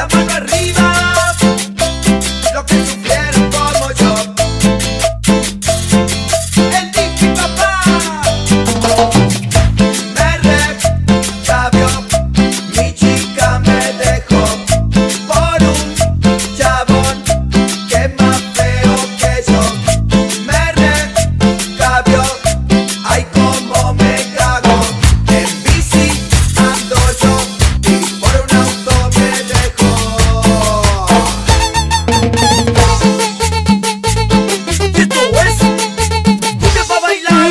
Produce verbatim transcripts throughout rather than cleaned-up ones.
la mano arriba, los que sufrieron como yo. El Tiki Papá me recabió, mi chica me dejó por un chabón que es más feo que yo. Me recabió, ay como me cago. En bici ando yo y por un auto me dejó. Y esto es cumbia pa' bailar.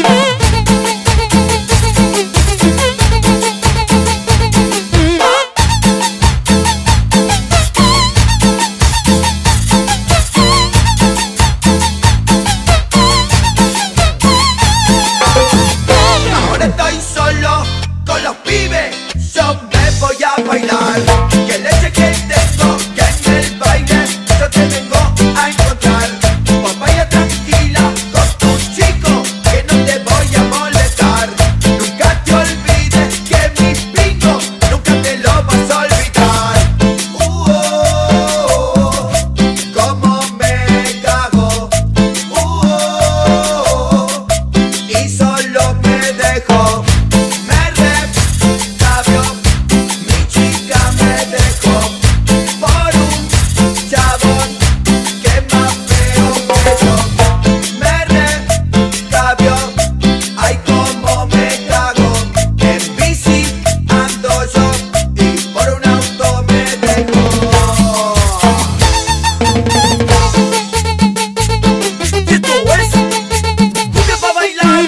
Ahora estoy solo con los pibes, yo me voy a bailar. Que leche que tengo, que en el baile yo te vengo a encontrar. Pues vaya tranquila con tu chico, que no te voy a molestar. Nunca te olvides que mis pingos nunca te lo vas a olvidar. Uh, oh, oh, cómo me cago. Uh, oh, oh, y solo me dejó. Me recabió, mi chica me dejó por un chabón que es más feo que yo. Me recabió, ay como me cago. En bici ando yo y por un auto me dejó. Y esto es cumbia pa' bailar.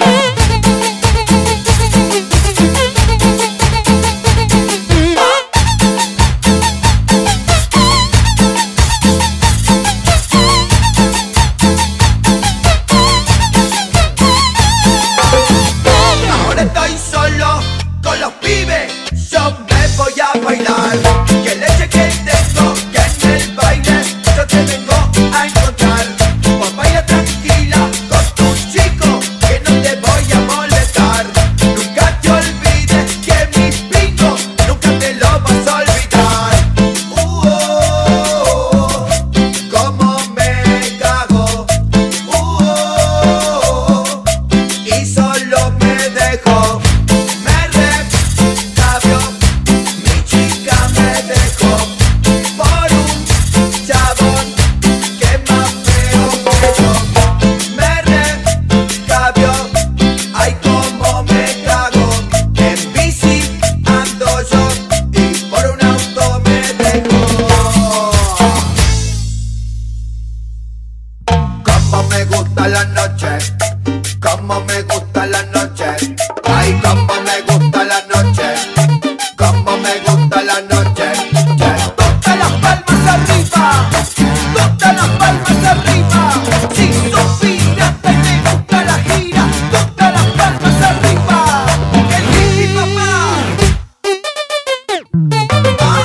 Ahora estoy solo con los pibes, yo me voy a bailar. Que leche que tengo, que en el baile yo te vengo a encontrar. Pues vaya tranquila con tu chico, que no te voy a molestar. Nunca te olvides que mis pingos nunca te lo vas a olvidar. Uh, oh, oh, cómo me cago. Uh, oh, oh, y solo me dejó. Me recabió, mi chica me dejó por un chabón que es más feo que yo. Me recabió, ay como me cago. En bici ando yo y por un auto me dejó. Como me gusta la noche, como me gusta la noche, ay como me gusta la noche, como me gusta la noche. Yeah. Todas las palmas arriba, todas las palmas arriba. Si supieras que me gusta la gira, todas las palmas arriba. El Tiki Papá. Ah.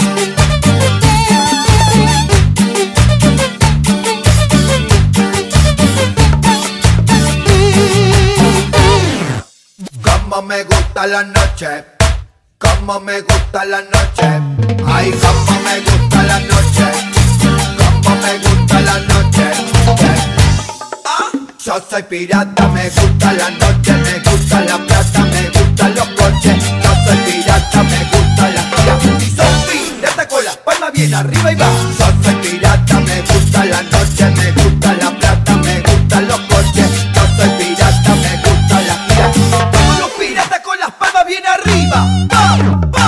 Como me gusta la noche, como me gusta la noche, ay como me gusta la noche, como me gusta la noche. Yeah. Ah, yo soy pirata, me gusta la noche, me gusta la plata, me gustan los coches. Yo soy pirata, me gusta la gira. Y soy pirata con las palmas bien arriba y va. Yo soy pirata, me gusta la noche, me gusta la plata, me gustan los coches. Yo soy pirata, me gusta la gira. Todos los piratas con las palmas bien arriba. ¡Va! ¡Va!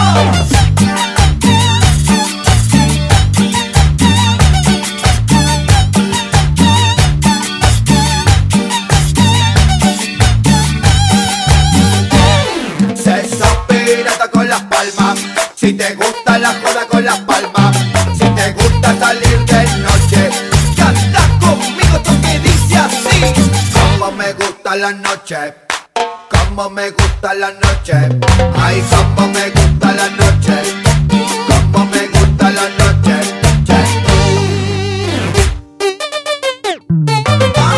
Se sos pirata con las palmas, si te gusta la joda con las palmas, si te gusta salir de noche, canta conmigo esto que dice así. Como me gusta la noche, como me gusta la noche, ay como me gusta la noche, como me gusta la noche. Yeah. Ah.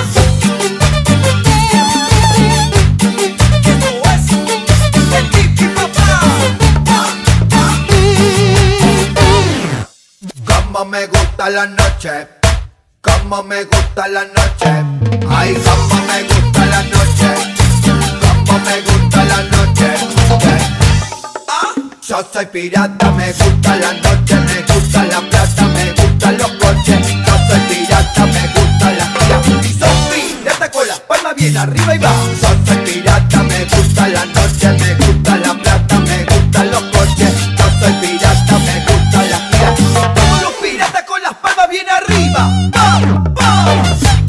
Como me gusta la noche, como me gusta la noche. Ay, como me gusta la noche, como me gusta la noche. Ah, yo soy pirata, me gusta la noche, me gusta la plata, me gustan los coches. Yo soy pirata, me gusta la vida. Y soy pirata con las palmas bien arriba y va. Yo soy pirata, me gusta la noche, me gusta la plata, me gustan los coches. Yo soy pirata, me gusta la vida. Todos los piratas con las palmas bien arriba. ¡Va, va!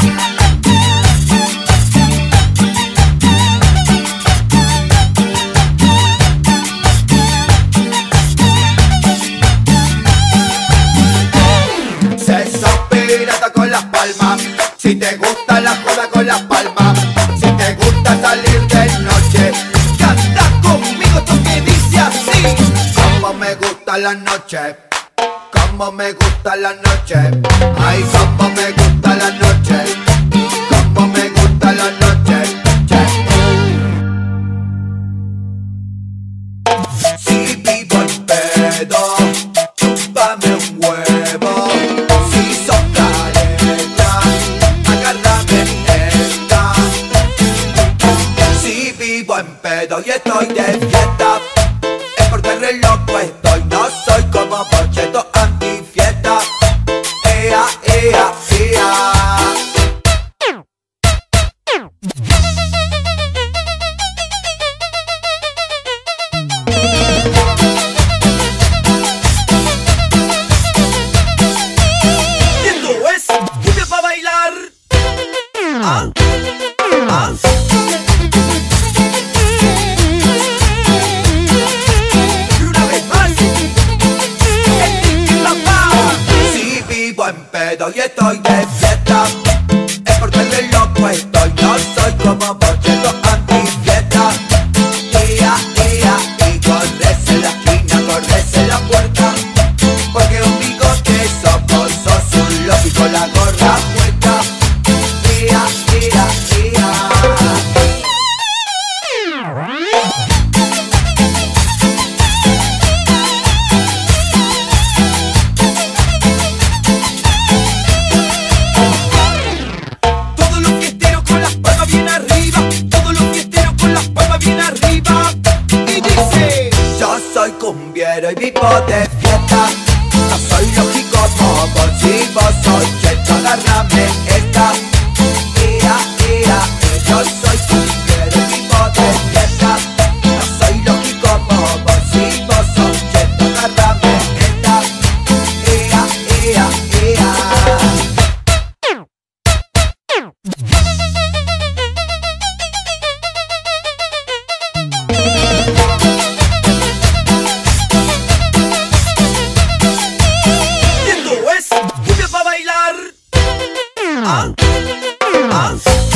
Con las palmas, si te gusta la joda con las palmas, si te gusta salir de noche, canta conmigo esto que dice así. Como me gusta la noche, como me gusta la noche. Ay, como me gusta la noche, como me gusta la noche. Si vivo en pedo, chúpame un huevo. Y estoy de fiesta, es porque re loco estoy. No soy como Bocheto antifiesta. Ea, ea, ea. Y esto es cumbia pa' bailar. Ah, ah. Y estoy de fiesta, es porque re loco estoy. No soy como Bocheto antifiesta. Ia, ia, y corres en la esquina, corres en la puerta, porque un bigote somos, sos un loco y con la gorra puesta. Ia, ia, ia. Cumbiero y vivo de fiesta. No soy lógico como vos, si vos soy cheto, agárrame esta. Ia, ia, yo soy cumbiero y vivo de fiesta. No soy lógico como vos, si vos soy cheto, agárrame esta. Ia, ia, ia. Ah, ah.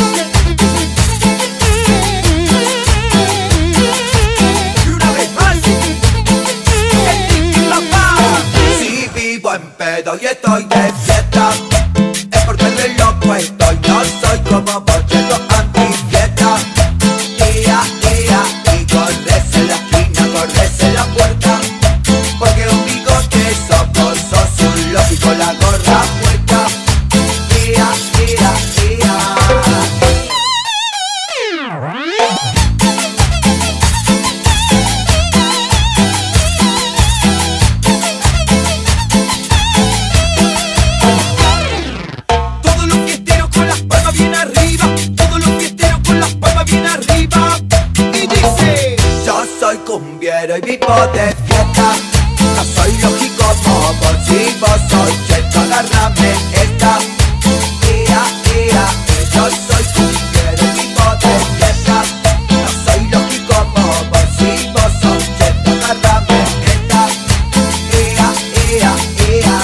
Y una vez más, el tiki papá. Si vivo en pedo y estoy de fiesta, es porque re loco estoy. No soy como Bocheto antifiesta. Ia, ia, y corres en la esquina, corres en la puerta, porque un bigote somos, sos un loco y con la gorra puesta. Ia, ia, ia. Todos los fiesteros con las palmas bien arriba, todos los fiesteros con las palmas bien arriba. Y dice: yo soy cumbiero y vivo de fiesta. No soy lógico como vos, si vos soy cheto, agárrame esta. Ia, ia, yo soy cumbiero y vivo de fiesta. No soy lógico como vos, si vos soy cheto, agárrame esta. Ia, ia, ia.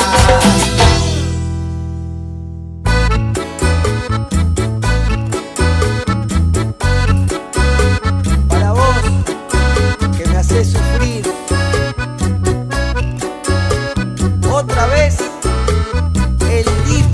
Para vos, que me haces sufrir otra vez, el Divo.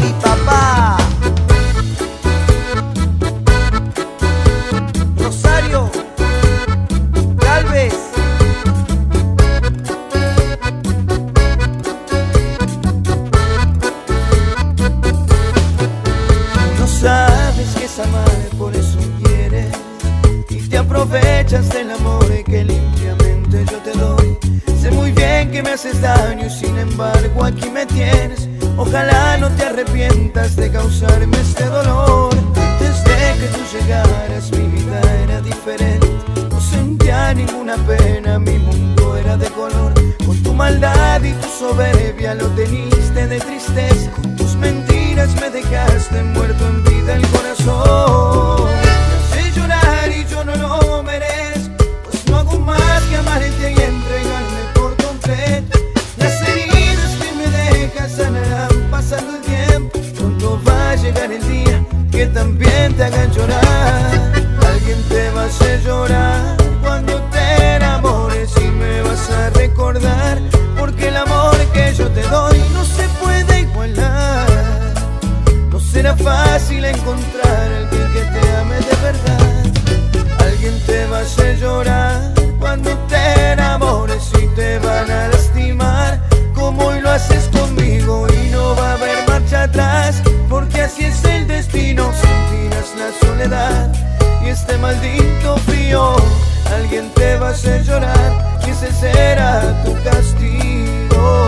haces daño y sin embargo aquí me tienes. Ojalá no te arrepientas de causarme este dolor. Desde que tú llegaras mi vida era diferente. No sentía ninguna pena, mi mundo era de color. Con tu maldad y tu soberbia lo teniste de tristeza. Con tus mentiras me dejaste muerto en vida el corazón. Me haces llorar y yo no lo merezco, pues no hago más que amarte y entregarme por completo. Las heridas que me dejas sanarán pasando el tiempo. Pronto va a llegar el día que también te hagan llorar. Alguien te va a hacer llorar cuando te enamores y me vas a recordar, porque el amor que yo te doy no se puede igualar. No será fácil encontrar a alguien que te ame de verdad. Alguien te va a hacer llorar cuando te enamores y te van a lastimar como hoy lo haces conmigo, y no va a haber marcha atrás, porque así es el destino. Sentirás la soledad y este maldito frío. Alguien te va a hacer llorar y ese será tu castigo.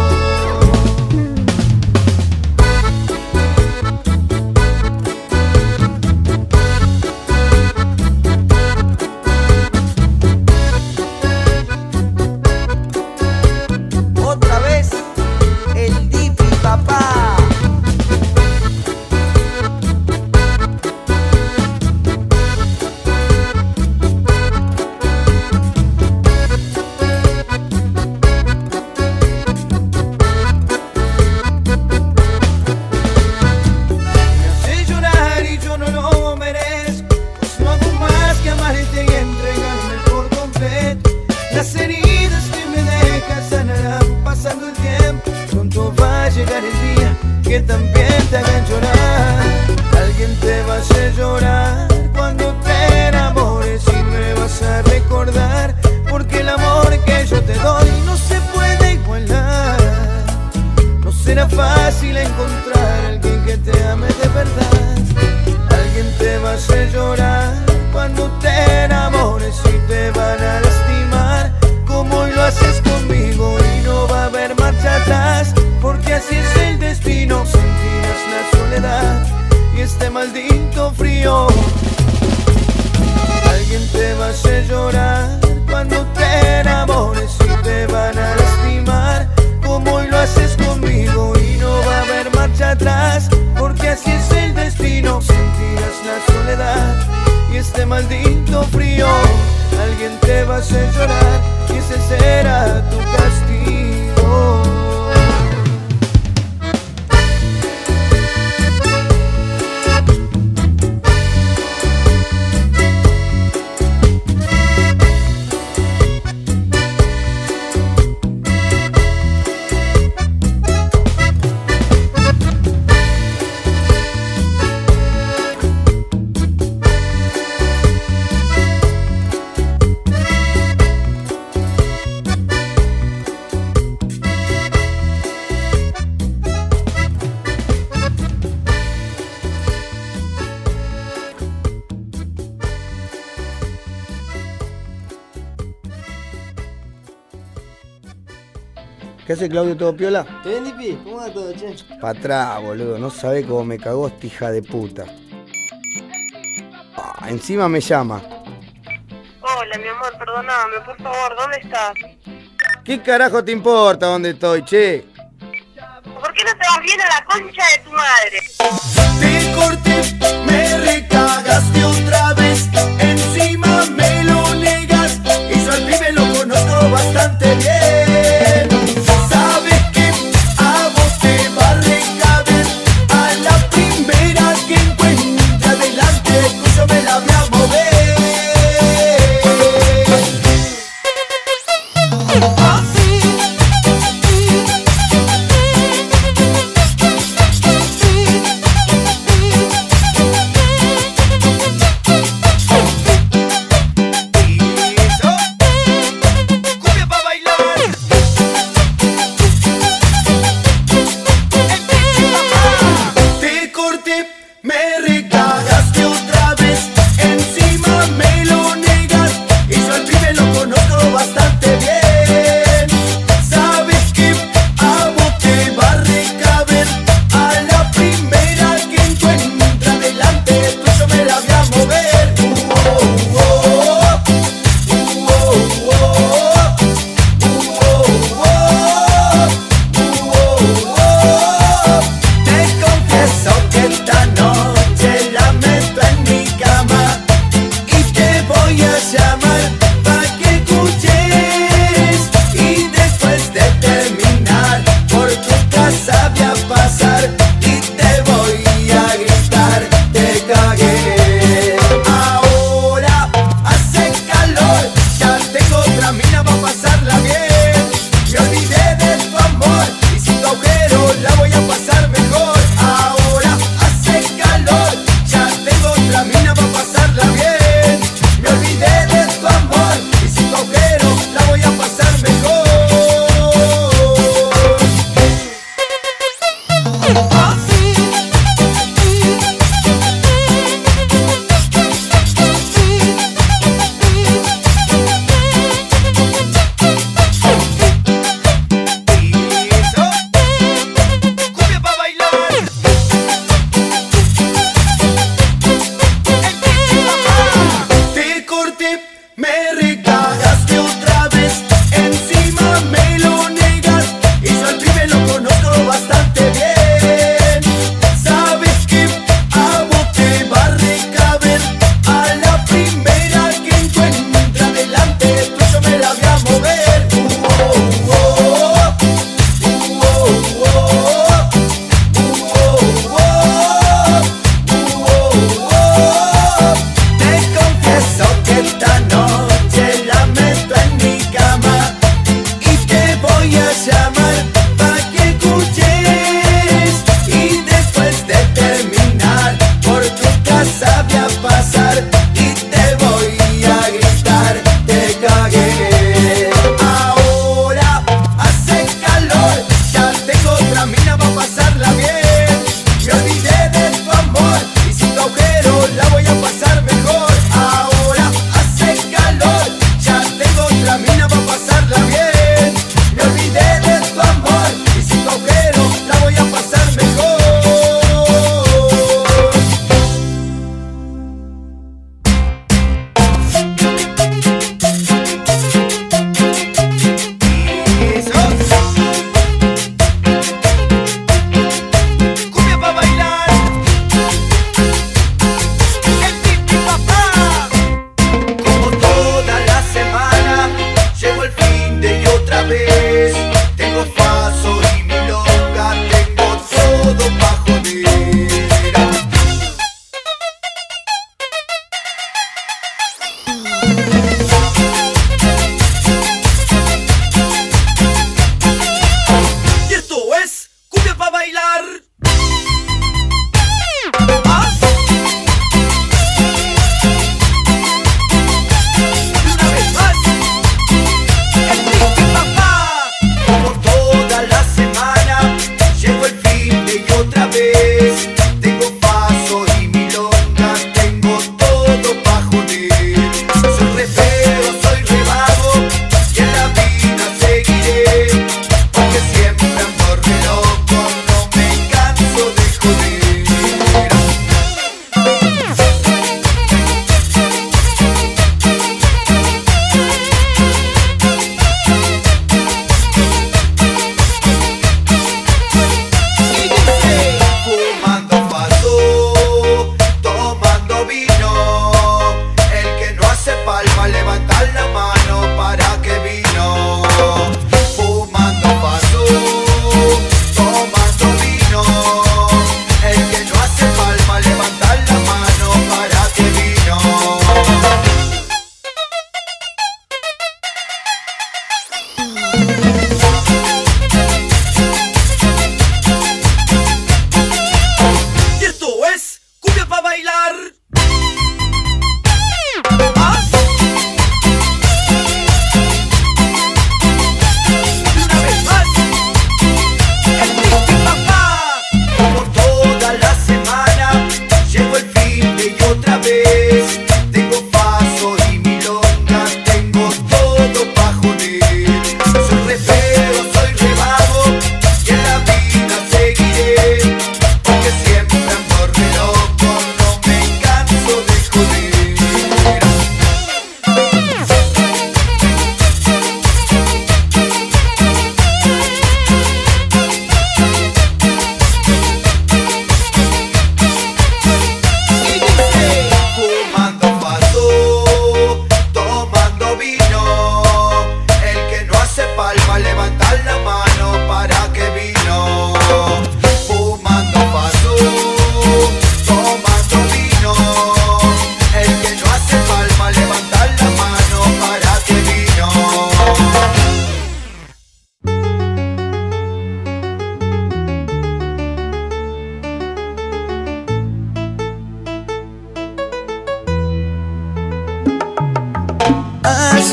Otra vez el Dipi, papá. Las heridas que me dejas sanarán pasando el tiempo. Pronto va a llegar el día que también te hagan llorar. Alguien te va a hacer llorar cuando te enamores y me vas a recordar, porque el amor que yo te doy no se puede igualar. No será fácil encontrar a alguien que te ame de verdad. Alguien te va a hacer llorar cuando te enamores y te van a lastimar como hoy lo haces conmigo, y no va a haber marcha atrás, porque así es el destino. Sentirás la soledad y este maldito frío. Alguien te va a hacer llorar cuando te enamores y te van a lastimar como hoy lo haces conmigo, y no va a haber marcha atrás, porque así es el destino. Sentirás la soledad y este maldito frío. Alguien te va a hacer llorar y ese será tu castigo. ¿Qué hace Claudio, todo piola? ¿Te ven, Dipi? ¿Cómo va todo, che? Pa' atrás, boludo, no sabe cómo me cagó esta hija de puta. Ah, encima me llama. Hola, mi amor, perdóname, por favor, ¿dónde estás? ¿Qué carajo te importa dónde estoy, che? ¿Por qué no te vas bien a la concha de tu madre? Te corté, me recagaste otra vez, encima me lo negas, y yo al pibe lo conozco bastante bien. Sabes que a vos te va a recaber, a la primera que encuentre adelante tuyo me la voy a mover.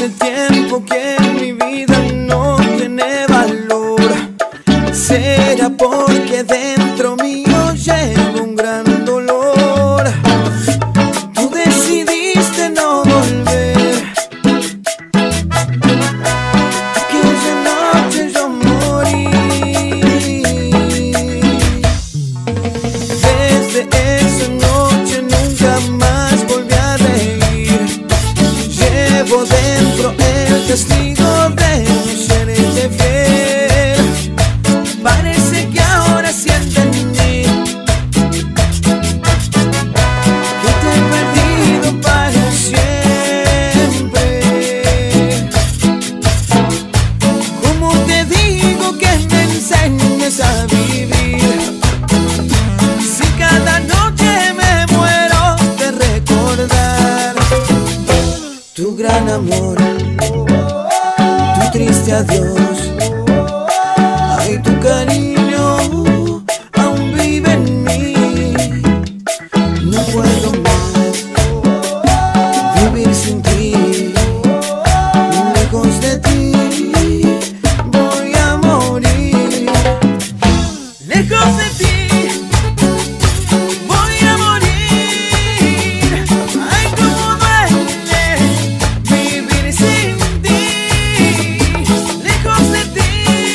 Hace tiempo que mi vida no tiene valor. Será porque dentro mío llevo un gran dolor. Tú decidiste no volver. Aquella noche yo morí. Desde esa noche nunca más volví a reír. Llevo dentro el testigo de no serte fiel. Parece que ahora sí entendí que te he perdido para siempre. ¿Cómo te digo que me enseñes a vivir? Si cada noche me muero de recordar tu gran amor, tu triste adiós. Ay, tu cariño aún vive en mí. No puedo más vivir sin ti. Lejos de ti voy a morir. Lejos de ti voy a morir. Ay, cómo duele vivir sin ti. Lejos de ti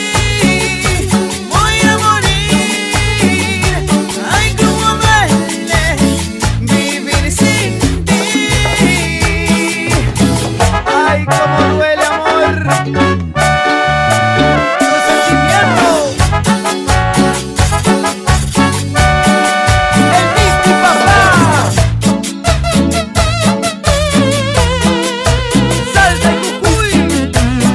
voy a morir. Ay, cómo duele vivir sin ti. Ay, cómo duele, amor. Los sentimientos. El Misty Papá. Salsa y Jujuy.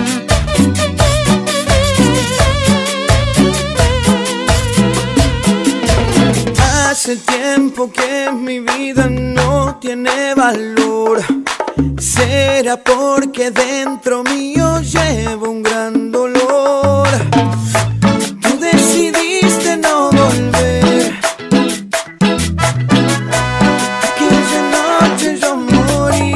Hace tiempo que mi vida no tiene valor. Será porque dentro mío llevo un gran dolor. Tú decidiste no volver. Aquella noche yo morí.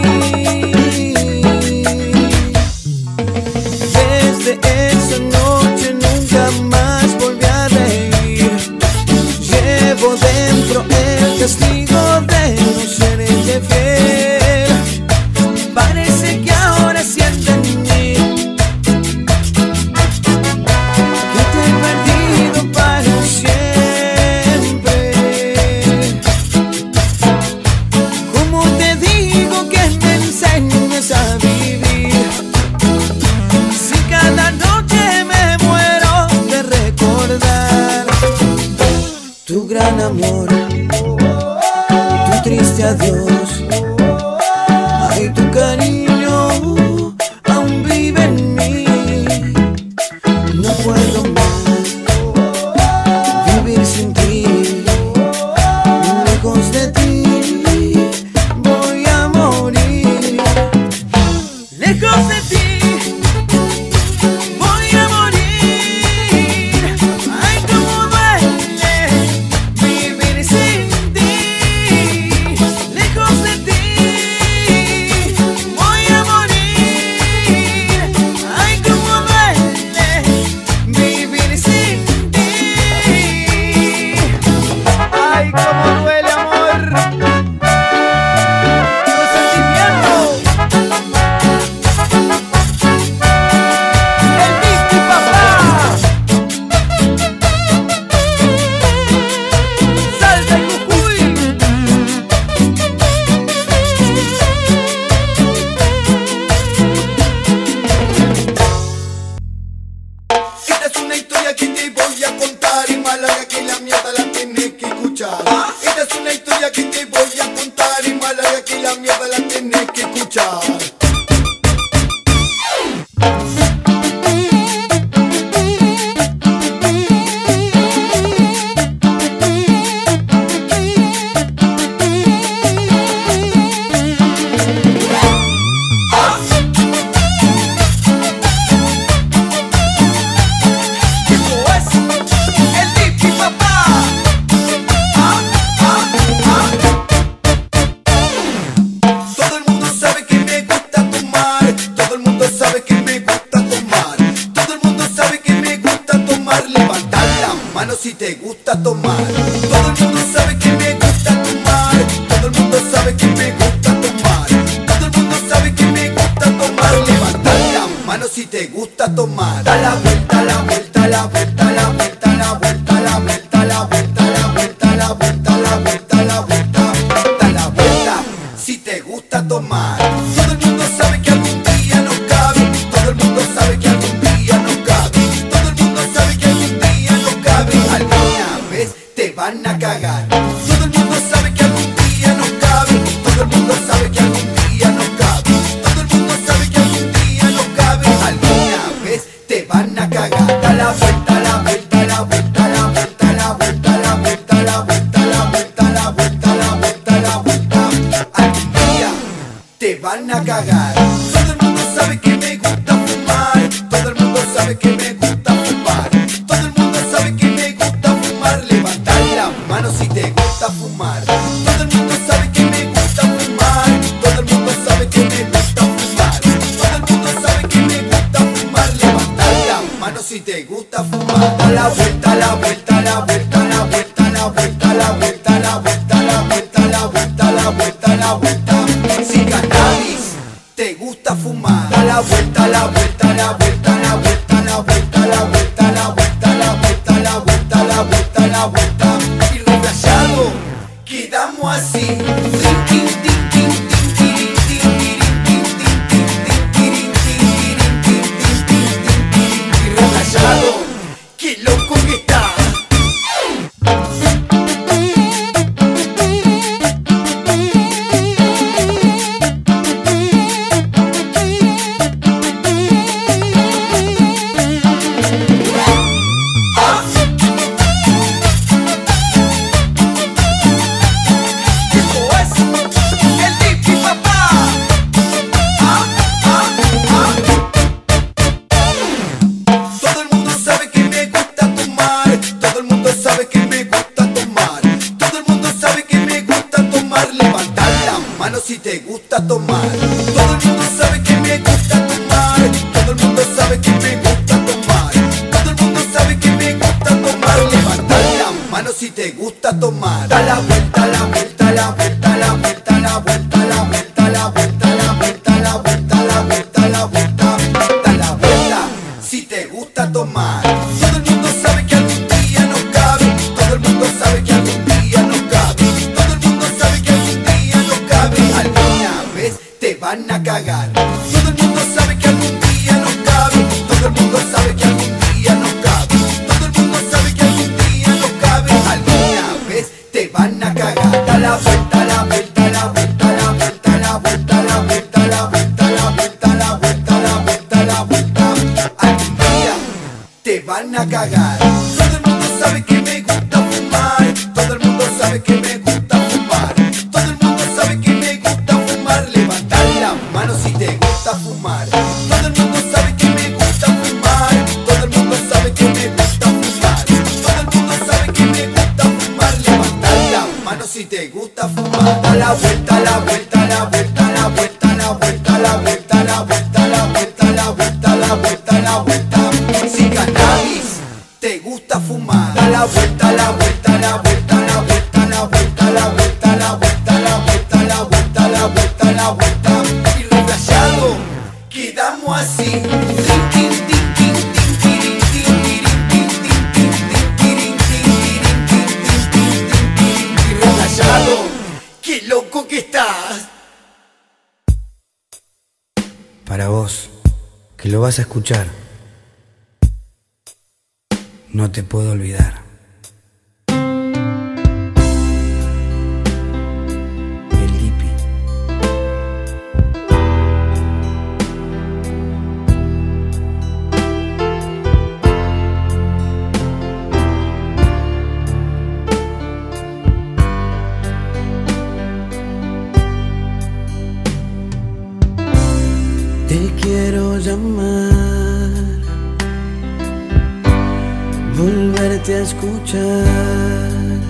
Desde esa noche nunca más volví a reír. Llevo dentro el testigo de no serte fiel. Parece que ahora sí entendí que te he perdido para siempre. ¿Cómo te digo que me enseñes a vivir? Si cada noche me muero de recordar tu gran amor, tu triste adiós. Ay, tu cariño aún vive en mí. No puedo más vivir sin ti. Lejos de ti voy a morir. Lejos de ti voy a morir. Ay, cómo duele vivir sin ti. Lejos de ti voy a morir. Ay, cómo duele vivir sin ti. Ay, cómo duele, amor. Los sentimientos. El Misty Papá. Salsa y Jujuy. Esta es una historia que te voy a contar y más larga que la mierda la tienes que escuchar. Esta es una historia que te voy a contar y más larga que la mierda la tienes que escuchar. Todo el mundo sabe que me gusta tomar. Todo el mundo sabe que me gusta tomar. Todo el mundo sabe que me gusta tomar. Todo el mundo sabe que me gusta tomar. Levanta la mano si te gusta tomar. Da la vuelta, la vuelta, la vuelta, la vuelta, la vuelta, la vuelta, la vuelta, la vuelta, la vuelta, la vuelta, la vuelta, da la vuelta si te gusta tomar. Todo el mundo sabe que algún día nos cabe. Todo el mundo sabe que algún día nos cabe. Todo el mundo sabe que algún día nos cabe. Alguna vez te van a cagar. Todo el mundo sabe que algún día nos cabe. Todo el mundo sabe que algún día nos cabe. Todo el mundo sabe que algún día nos cabe. Alguna vez te van a cagar. Da la vuelta, la vuelta, la vuelta, la vuelta, la vuelta, la vuelta, la vuelta, la vuelta, la vuelta, la vuelta, la vuelta. Algún día te van a cagar. Todo el mundo sabe que me gusta fumar. Todo el mundo sabe que me gusta fumar. Todo el mundo sabe que me gusta fumar. Levanta la mano si te gusta fumar. Todo el mundo sabe que me gusta fumar. Todo el mundo sabe que me gusta fumar. Todo el mundo sabe que me gusta fumar. Levanta la mano si te gusta fumar. Da la vuelta, la vuelta, la vuelta, la vuelta, la vuelta, la vuelta, la vuelta, la vuelta, la vuelta, la vuelta, la vuelta. Si cannabis te gusta fumar. Da la vuelta, la vuelta, la vuelta, la vuelta, la vuelta, la vuelta, la vuelta, la vuelta, la vuelta, la vuelta, la vuelta. Y reflejado quedamos así. Tin, tin, tin, tin, tin, tirin, tin, tirin, tin, tin, tin, tin, tirin, tin, tirin, tin, tin, tin, tin, tirin. Y reflejado, qué loco que está. Si te gusta tomar, todo el mundo sabe que me gusta tomar. Todo el mundo sabe que me gusta tomar. Todo el mundo sabe que me gusta tomar. Levanta la mano si te gusta tomar. Da la vuelta, la vuelta, la vuelta, la vuelta, la vuelta, la vuelta, la vuelta, la vuelta, la vuelta, la vuelta, la vuelta, da la vuelta si te gusta tomar. Todo el mundo sabe que algún día nos cabe. Todo el mundo sabe que algún día nos cabe. Todo el mundo sabe que algún día nos cabe. Alguna vez te van a cagar. Todo el mundo sabe que algún día nos cabe. Todo el mundo sabe que algún día nos cabe. Todo el mundo sabe que algún día nos cabe. Alguna vez te van a cagar. Da la vuelta, la vuelta, la vuelta, la vuelta, la vuelta, la vuelta, la vuelta, la vuelta, la vuelta, la vuelta, la vuelta. Algún día te van a cagar. Todo el mundo sabe que me gusta fumar. Todo el mundo sabe que me gusta fumar. Todo el mundo sabe que me gusta fumar. Levanta la mano si te gusta fumar. Todo el mundo sabe que me gusta fumar. Todo el mundo sabe que me gusta fumar. Todo el mundo sabe que me gusta fumar. Levanta la mano si te gusta fumar. Da la vuelta, la vuelta, la vuelta, la vuelta, la vuelta, la vuelta, la vuelta, la vuelta, la vuelta, la vuelta, la vuelta. Si cannabis te gusta fumar. Da la vuelta, la vuelta, la vuelta, la vuelta, la vuelta, la vuelta, la vuelta, la vuelta, la vuelta, la vuelta, la vuelta. Y reflejado quedamos así. Tin, tin, tin, tin, tin, tirin, tin, tirin, tin, tin, tin, tin, tirin, tin, tirin, tin, tin, tin, tin, tirin. Y reflejado, qué loco que estás. Para vos, que lo vas a escuchar, no te puedo olvidar. El Dipi. Te quiero llamar, volverte a escuchar.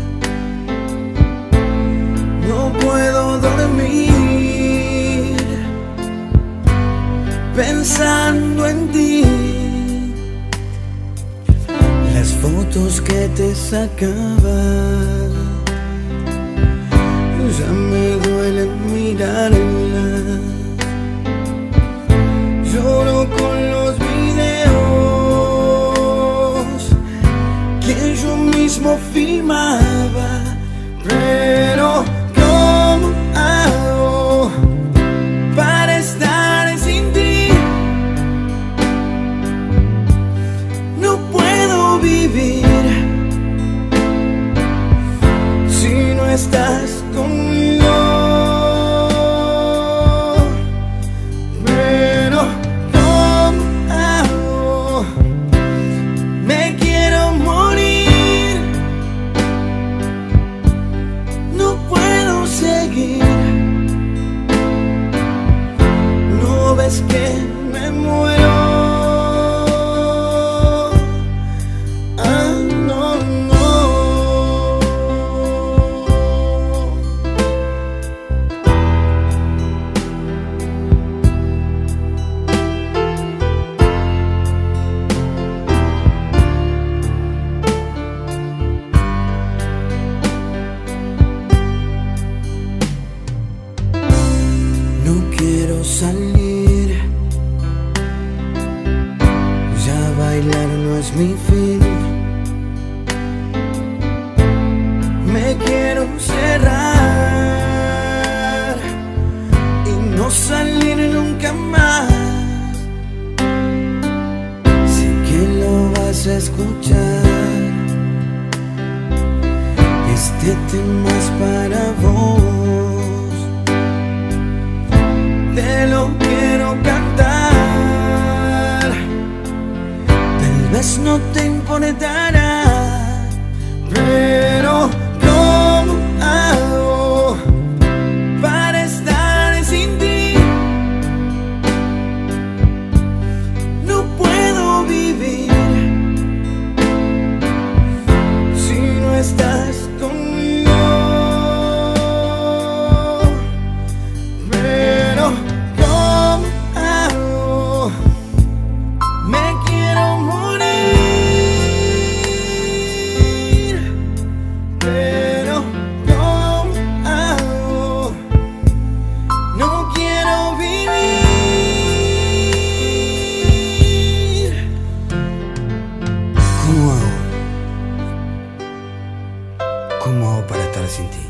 No puedo dormir pensando en ti. Las fotos que te sacaba, ya me duele mirarlas. Lloro con los videos que yo mismo filmaba, pero ¿cómo hago para estar sin ti? No puedo vivir si no estás conmigo. Pero ¿cómo hago? Me quiero morir. No puedo seguir. ¿No ves que me muero? Salir, ya bailar no es mi fin. Me quiero cerrar y no salir nunca más. Sé que lo vas a escuchar. Este tema es para vos. Te lo quiero cantar. Tal vez no te importará, pero ¿cómo hago para estar sin ti? No puedo vivir si no estás conmigo. ¿Cómo hago para estar sin ti?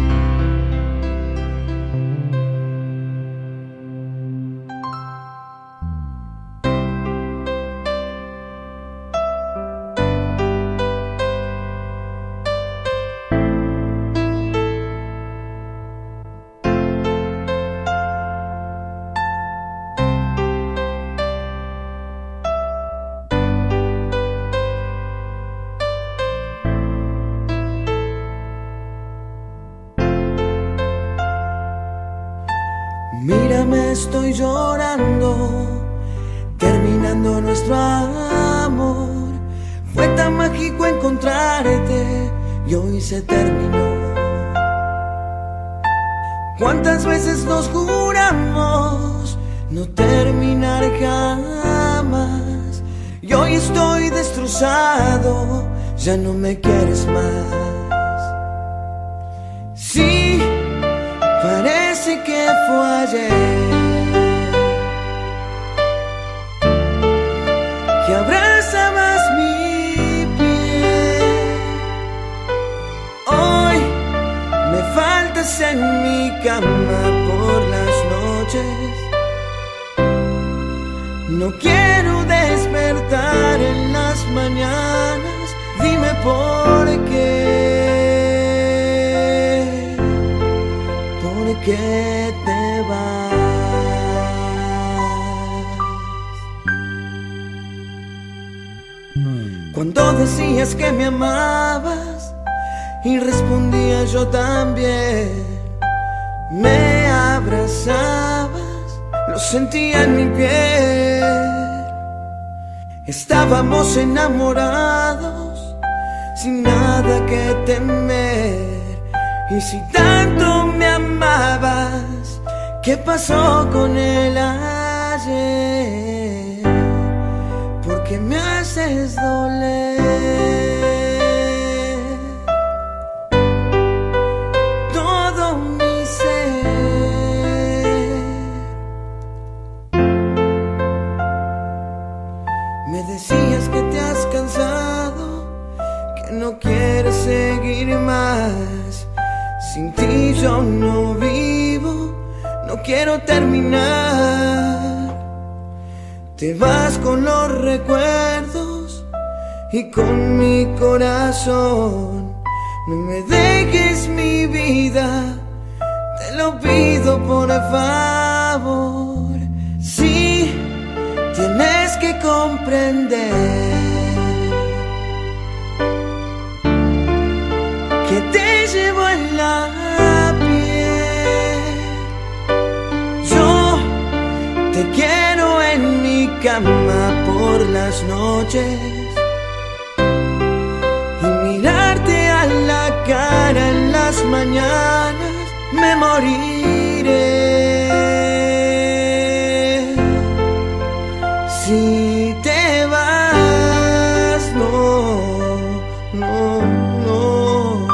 Mírame, estoy llorando, terminando nuestro amor. Fue tan mágico encontrarte y hoy se terminó. ¿Cuántas veces nos juramos no terminar jamás? Y hoy estoy destrozado, ya no me quieres más. Sí, parece que fue ayer que abrazabas mi piel. Hoy me faltas en mi cama por las noches. No quiero despertar en las mañanas. Dime por qué. ¿Por qué te vas? Cuando decías que me amabas y respondía yo también, me abrazabas, lo sentía en mi piel. Estábamos enamorados, sin nada que temer. Y si tanto me amabas, ¿qué pasó con el ayer? ¿Por qué me haces doler? no quieres seguir más. Sin ti yo no vivo, no quiero terminar. Te vas con los recuerdos y con mi corazón. No me dejes mi vida, te lo pido por favor. Sí, tienes que comprender que te llevo en la piel. Yo te quiero en mi cama por las noches y mirarte a la cara en las mañanas. Me moriré si te vas. No, no, no.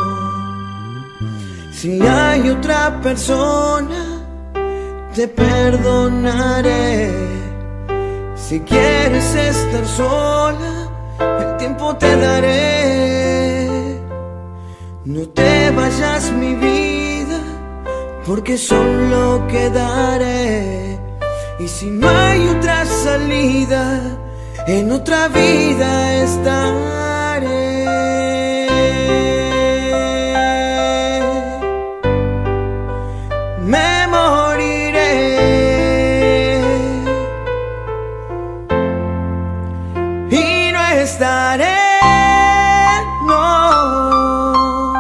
Si hay otra persona, te perdonaré. Si quieres estar sola, el tiempo te daré. No te vayas, mi vida, porque solo quedaré. Y si no hay otra salida, en otra vida estaré. Me moriré y no estaré. No,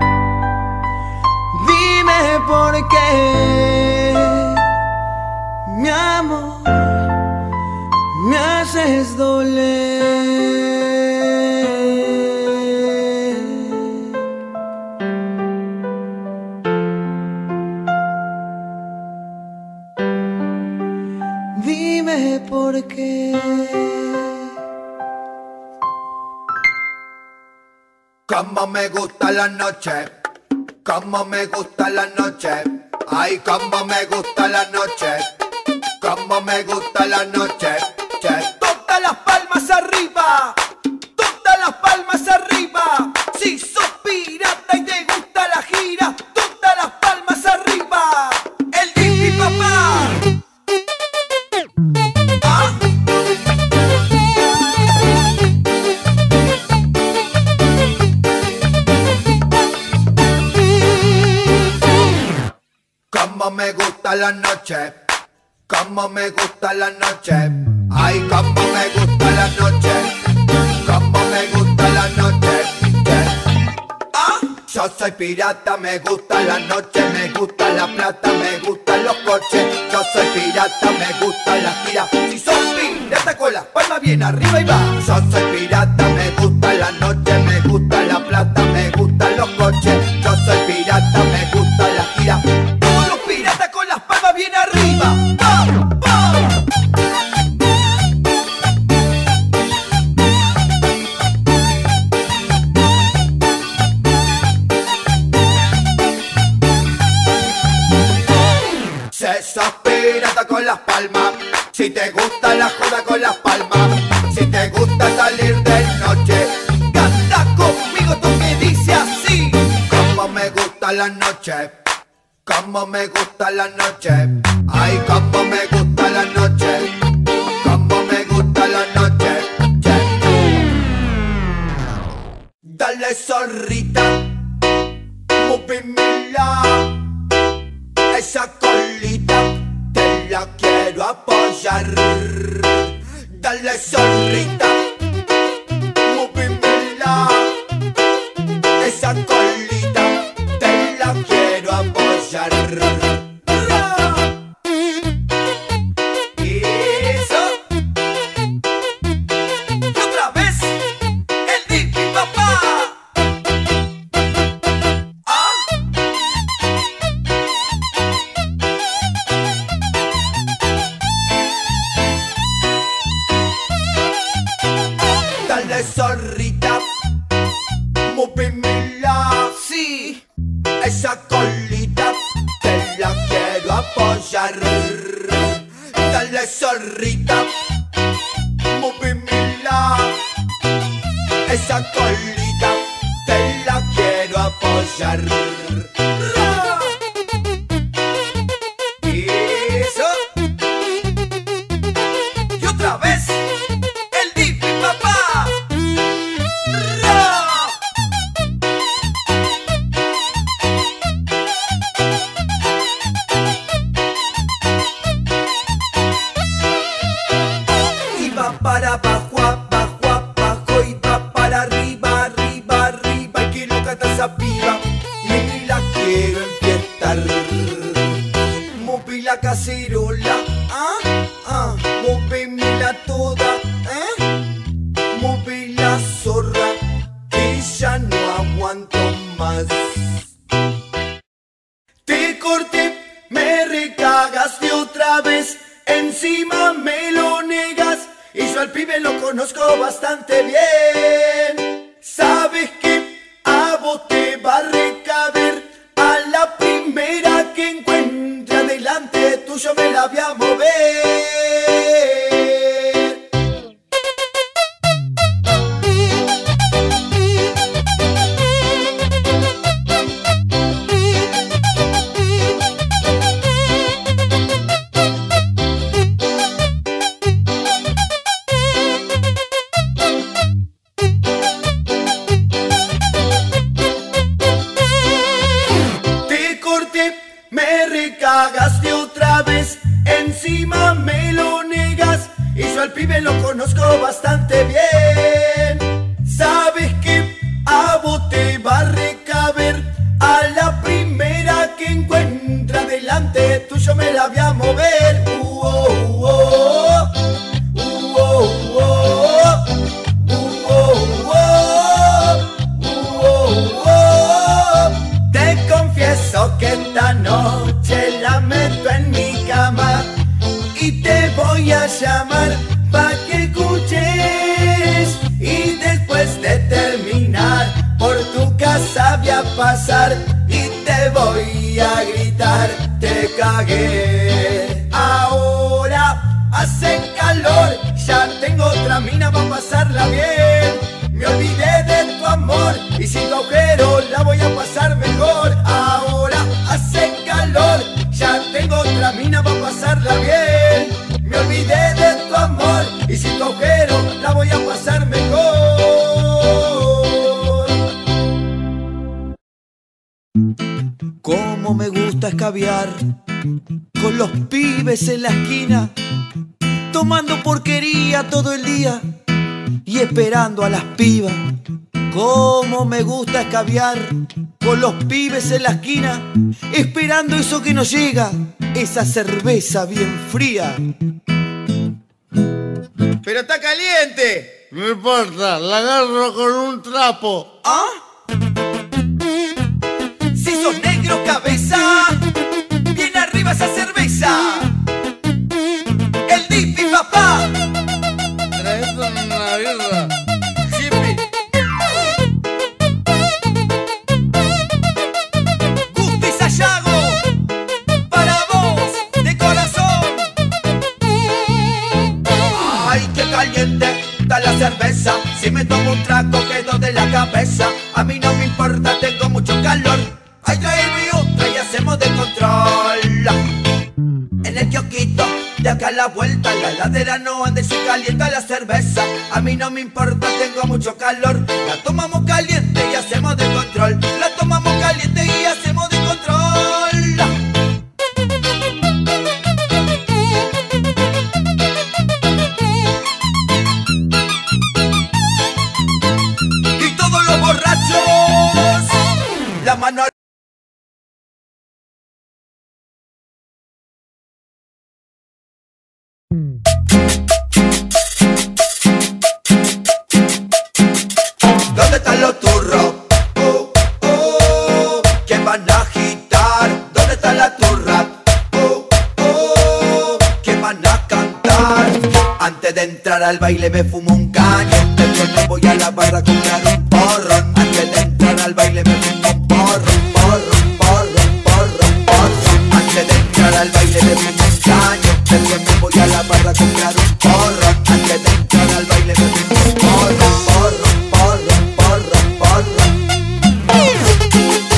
dime por qué, mi amor, me haces doler. Dime por qué. Como me gusta la noche, como me gusta la noche, ay, como me gusta la noche, como me gusta la noche, che. Todas las palmas arriba, todas las palmas arriba. Si sos pirata y te gusta la gira, todas las palmas arriba. El Dipi papá. ¿Ah? Como me gusta la noche, como me gusta la noche, ay, como me gusta la noche, como me gusta la noche, yeah. Ah, yo soy pirata, me gusta la noche, me gusta la plata, me gustan los coches. Yo soy pirata, me gusta la gira. Si sos pirata con las palmas bien arriba y va. Yo soy pirata, me gusta la noche, me gusta la plata, me gustan los coches. Yo soy pirata, me gusta la gira. Todos los piratas con las palmas bien arriba. ¡Oh! ¡Oh! Si sos pirata con las palmas, si te gusta la joda con las palmas, si te gusta salir de noche, canta conmigo tú que dices así. Como me gusta la noche, como me gusta la noche, ay, como me gusta la noche, como me gusta la noche, yeah. Dale zorrita, móvemela, esa colita te la quiero apoyar. Dale zorrita, móvemela, esa colita te la quiero apoyar. Eso. Y otra vez, el Dipi papá. ¿Ah? Dale zorrita, móvemela, sí, esa colita te la quiero apoyar. Dale zorrita, móvemela, esa colita apoyar. Eso. Y otra vez, el Dipi, papá. Y va para abajo, abajo, abajo, y va para arriba, arriba, arriba. Y quiero cantar esa piba, y la quiero enfiestar. Moví la cacerola, ah, ah, movímela toda, eh. Moví la zorra, que ya no aguanto más. Te corté, me recagaste otra vez, encima me lo negas, y yo al pibe lo conozco bastante bien. Sabes que a vos te va a recaber, a la primera que encuentre adelante tuyo me la voy a mover. Me recagaste otra vez, encima me lo negas, y yo al pibe lo conozco bastante bien. Sabes que a vos te va a recaber, a la primera que encuentre adelante tuyo me la voy a mover. Uh, oh, uh, oh. Uh, oh, uh, oh. Uh, oh, uh, oh. Uh, oh, uh, oh. Te confieso que esta noche la meto en mi cama y te voy a llamar pa' que escuches, y después de terminar por tu casa voy a pasar y te voy a gritar: te cagué. Ahora hace calor, ya tengo otra mina pa' pasarla bien. Me olvidé de tu amor y sin tu agujero la voy a pasar mejor. Ahora hace calor, ya tengo otra mina pa' pasarla bien. Me olvidé de tu amor y sin tu agujero la voy a pasar mejor. Cómo me gusta escabiar con los pibes en la esquina, tomando porquería todo el día y esperando a las pibas. Cómo me gusta escabiar con los pibes en la esquina, esperando eso que nos llega, esa cerveza bien fría. ¡Pero está caliente! No importa, la agarro con un trapo. ¿Ah? Si sos negro, cabeza, bien arriba esa cerveza. El Dipi, papá. Traes una birra. Siempre. Gusti Sayago, para vos, de corazón. Ay, qué caliente está la cerveza. Si me tomo un trago quedo de la cabeza. A mí no me importa, tengo mucho calor. Ay, traeme otra y hacemos de control. En el kiosquito, de acá a la vuelta, la heladera no anda y se calienta la cerveza. A mí no me importa, tengo mucho calor. La tomamos caliente y hacemos de control. La tomamos caliente y hacemos de control. Y todos los borrachos, la mano. ¿Dónde están los turros? Oh, oh, que van a agitar. ¿Dónde está la turra? Oh, oh, que van a cantar. Antes de entrar al baile me fumo un caño. Después me voy a la barra a comprar un porro. Antes de entrar al baile me fumo un porro, porro, porro, porro, porro. Antes de entrar al baile me fumo un caño. Después me voy a la barra a comprar un porro. Antes de entrar al baile me fumo un porro, porro, porro, porro, porro.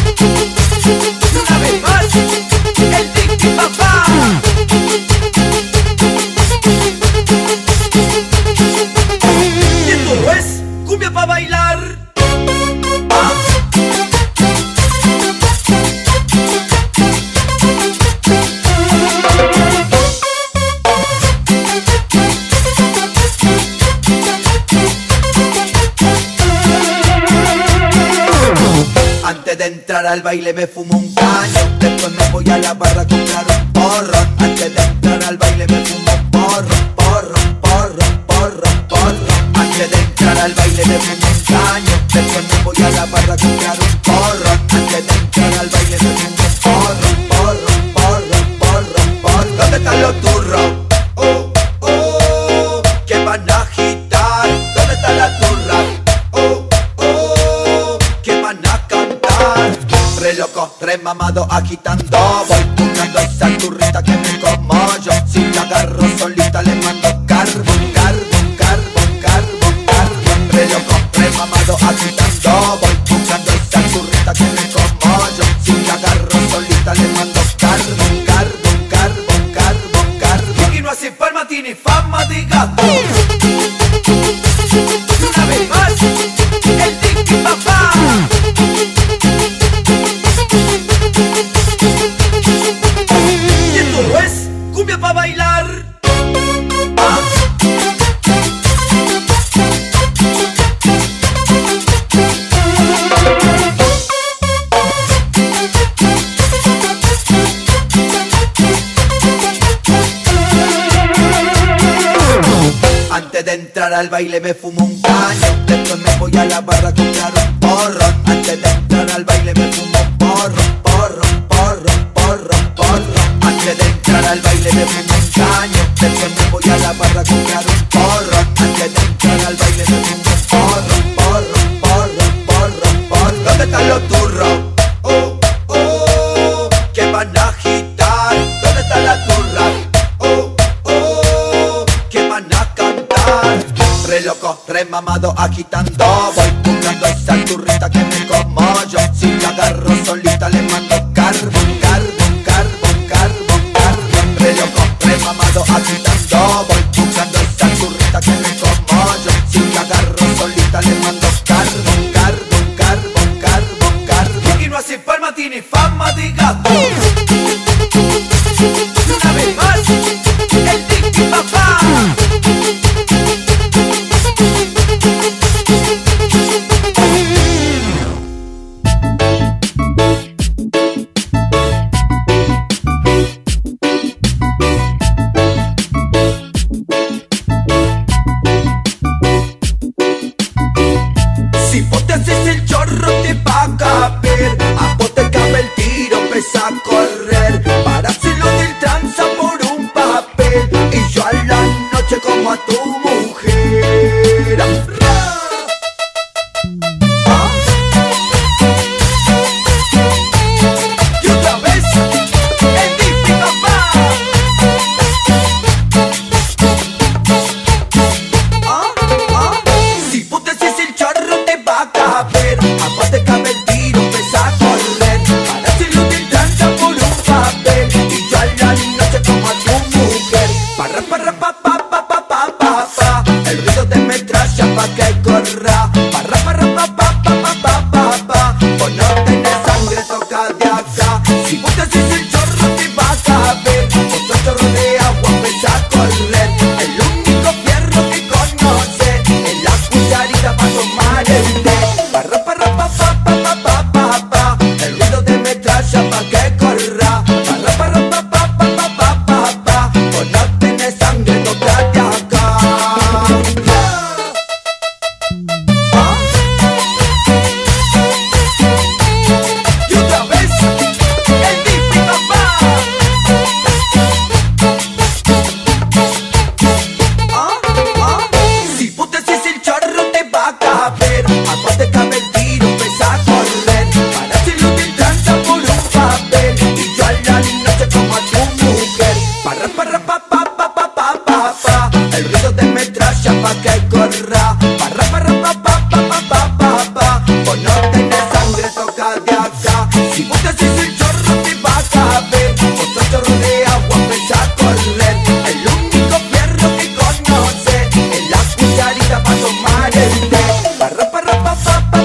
Antes de entrar al baile me fumo un caño, después me voy a la barra a comprar un porro. Antes de entrar al baile me fumo un porro, porro, porro, porro, porro. Antes de entrar al baile me fumo un caño, después me voy a la barra a comprar un porro. Antes de entrar al baile me fumo un porro, porro, porro, porro, porro. ¿Dónde están los turros? Oh, oh, que van a agitar. ¿Dónde está la turra? Oh, oh, que van a cantar. Re loco, re mamado, agitando. Voy buscando esa turrita que me como yo. Si la agarro solita le mando carbón, carbón, carbón, carbón, carbón. Re loco, re mamado, agitando. Voy buscando esa turrita que me como yo. Si la agarro solita le mando carbón, carbón, carbón, carbón, carbón. Y no hace palma, tiene fama de gato. Y una vez más, el Tiki Papá. Y esto no es cumbia pa' bailar. Ah. Antes de entrar al baile me fumo un caño, después me voy a la barra a comprar un porro. Antes de entrar al baile me fumo un porro, porro, porro, porro, porro. Antes de entrar al baile me fumo un caño, después me voy a la barra a comprar un porro. Antes de entrar al baile me fumo un porro, porro, porro, porro, porro. ¿Dónde están los turros? Oh, oh, que van a agitar. ¿Dónde está la turra? Oh, oh, que van a cantar. Re loco, re mamado, agitando. Voy buscando esa turrita que me como yo. Si la agarro solita le mando carbón, carbón, carbón, carbón, carbón. Re loco, re mamado, agitando. Voy buscando esa turrita que me como yo. Si la agarro solita le mando carbón, carbón, carbón, carbón, carbón. Y no hace palma, tiene fama de gato. Y una vez más, el Tiki Papá. Si vos te haces el chorro te va a caber. A vos te cabe el tiro, empieza a correr. Para hacerlo del tranza por un papel. Y yo a la noche como a tu mujer. ¿Ah? Y otra vez, el Tiki Papá. ¿Ah? ¿Ah? Si vos te haces el chorro te va a caber. A vos te cabe el tiro, empieza a correr. Para hacerlo del tranza por un papel. Y yo a la noche como a tu mujer. Parra, parra, pa, pa, pa, pa, pa, pa, pa. El ruido de metralla pa' que corra. Parra, parra, pa, pa, pa, pa, pa, pa, pa. Vos no tenés sangre, toca de acá. Si vos te haces el chorro te va a caber. Otro chorro de agua empieza a correr. El único fierro que conoce es la cucharita pa' tomar el té. Parra, parra, pa, pa, pa, pa, pa, pa, pa. El ruido de metralla pa' que corra. Parra, parra, pa, pa, pa, pa, pa, pa, pa. Vos no tenés sangre, toca de acá. ¿Ah? Y otra vez, el Tiki Papá. ¿Ah? ¿Ah? Si vos te haces el chorro te va a caber. A vos te cabe el tiro, empieza a correr. Para hacerlo del tranza por un papel. Y yo a la noche como a tu mujer. Parra, parra, pa, pa, pa, pa, pa, pa, pa. El ruido de metralla pa' que corra. Parra, parra, pa, pa, pa, pa, pa, pa, pa. Vos no tenés sangre, toca de acá. Si vos te haces el chorro te va a caber. Otro chorro de agua empieza a correr. El único fierro que conoce es la cucharita pa' tomar el té. Parra, parra, pa, pa, pa,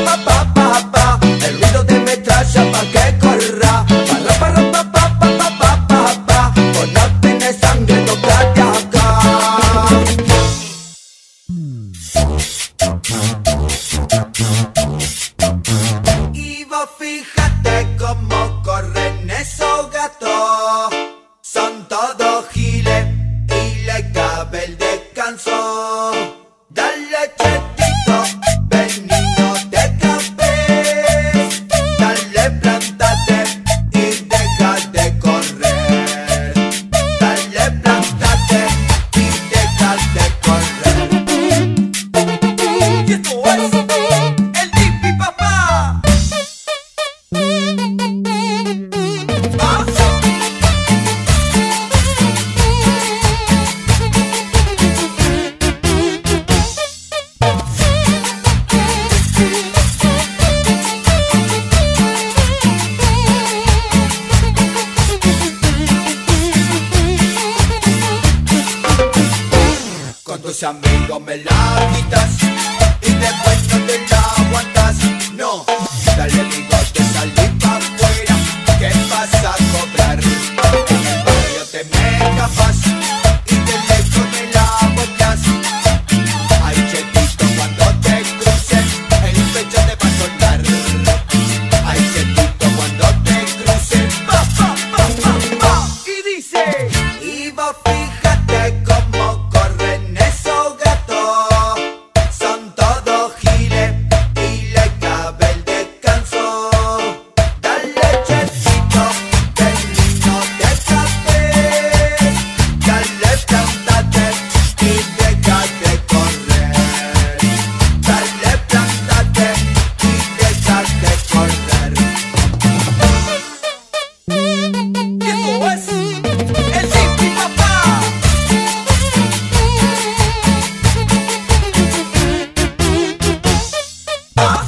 tus amigos me la quitas y después no te la aguantas. No, dale bigote, salí pa' afuera, ¿qué vas a cobrar? En el barrio te me escapas y de lejos me la boteas. Ay, chetito, cuando te cruce, el pecho te va a soltar. Ay, chetito, cuando te cruce, pa, pa, pa, pa, pa. Y dice, y vos fíjate cómo corren esos gatos. Son todos giles y le cabe el descanso. Dale, chetito, que el niño te escape. Dale, plántate y déjate correr. Dale, plántate y déjate correr. Y esto es el Dipi, papá. ¿Ah?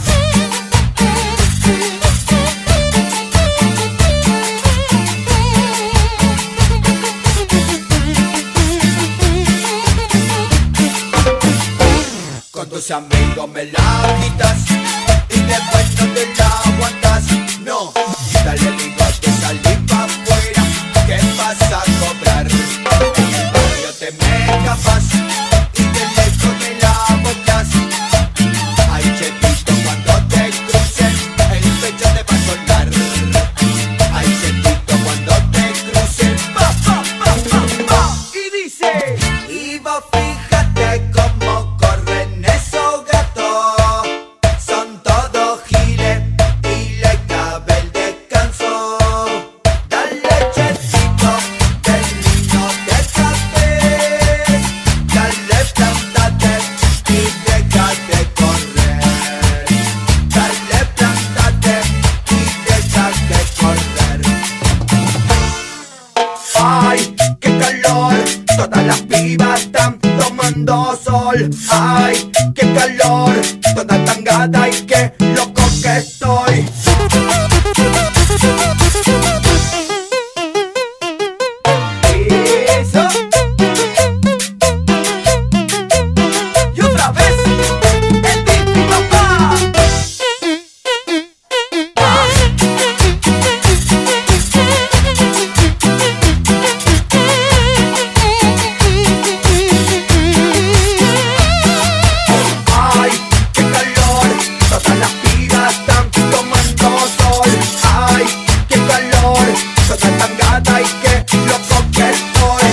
Con tus amigos me la quitas y después no te la aguantas. No, dale bigote, salí pa' afuera, ¿qué vas a cobrar? En el barrio te me escapas y de lejos me la botas. Ay, chetito, cuando te cruce, el pecho te va a soltar. Ay, chetito, cuando te cruce, pa, pa, pa, pa, pa. Y dice, y vos fíjate cómo corren esos gatos. Son todos giles y le cabe el descanso. Dale, chetito, que el niño te escape. Dale, plántate y déjate correr. Dale, plántate y déjate correr. Ay, qué calor, todas las pibas están tomando sol. Ay, qué calor, toda tangada y qué loco que estoy. Eso. Y otra vez, el Dipi, papá. Ah. Ay, qué calor, todas las pibas están tomando sol. Ay, qué calor, toda tangada y qué loco que estoy.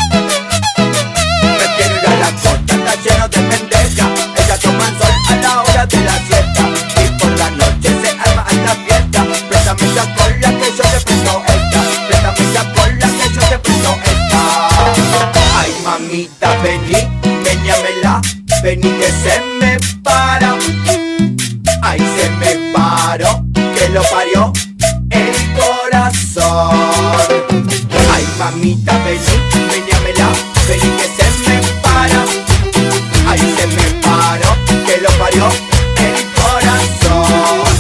Me quiero ir a la costa, está lleno de pendeja. Ellas toman sol a la hora de la siesta y por la noche se arma alta fiesta. Préstame esa cola que yo te presto esta. Préstame esa cola que yo te presto esta. Ay, mamita, vení, veníamela, vení que se me para. Ay, se me paró, que lo parió el corazón. Ay, mamita, vení, veníamela, vení que se me para. Ay, se me paró, que lo parió el corazón.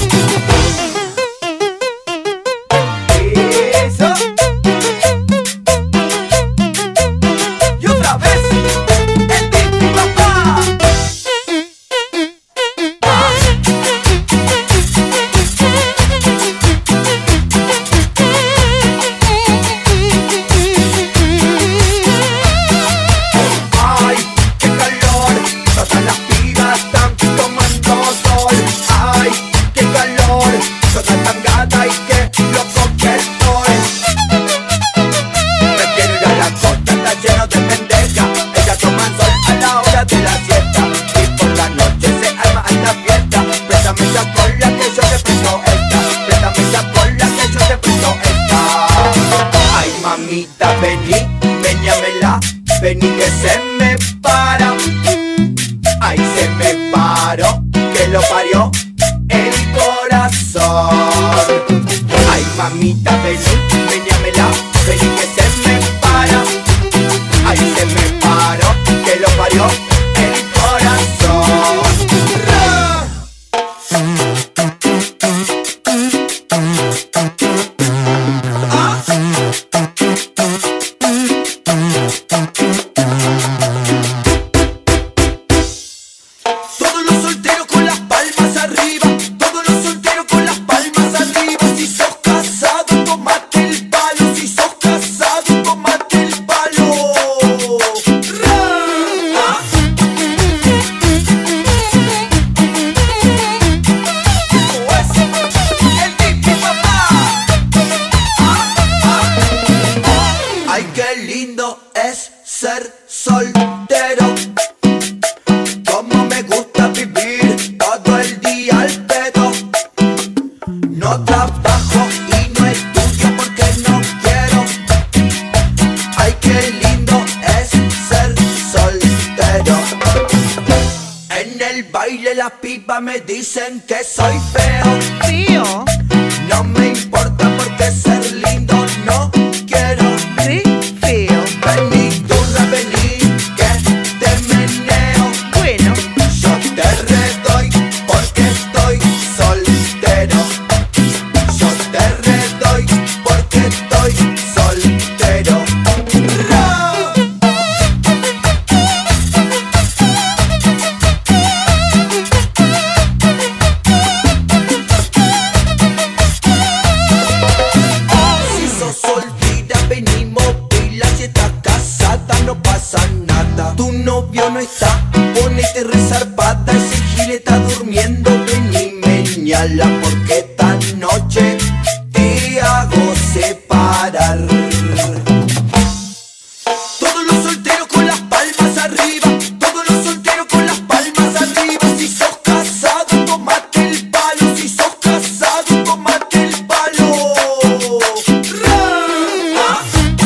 Eso. Y otra vez, el Dipi, papá. Ah. Ay, qué calor, todas las pibas están tomando sol. Ay, qué calor, toda tangada y qué loco que estoy. Me quiero ir a la costa, está lleno de pendeja. Ellas toman sol a la hora de la siesta y por la noche se arma alta fiesta. Préstame esa cola que yo te presto esta. Préstame esa cola que yo te presto esta. Ay, mamita, vení, veníamela, vení que se me para. Ay, se me paró, que lo parió el corazón. Ay, mamita, vení, veníamela, vení que se me para. Ay, se me paró, que lo parió el corazón. ¡Ah! las pibas me dicen que soy feo. Feo. No me importa porque ser lindo no quiero. Re feo. Vení, turra, vení, que te meneo. Bueno. Yo te redoy porque estoy soltero. Yo te redoy porque estoy soltero. Si sos soltera, venimos pilas. Si estás casada, no pasa nada. Tu novio no está, ponete resarpada. Ese gil está durmiendo, vení, meñala. Porque esta noche te hago separar. Todos los solteros con las palmas arriba. Todos los solteros con las palmas arriba. Si sos casado, tomate el palo. Si sos casado, tomate el palo. ¡Ra! ¡Ah!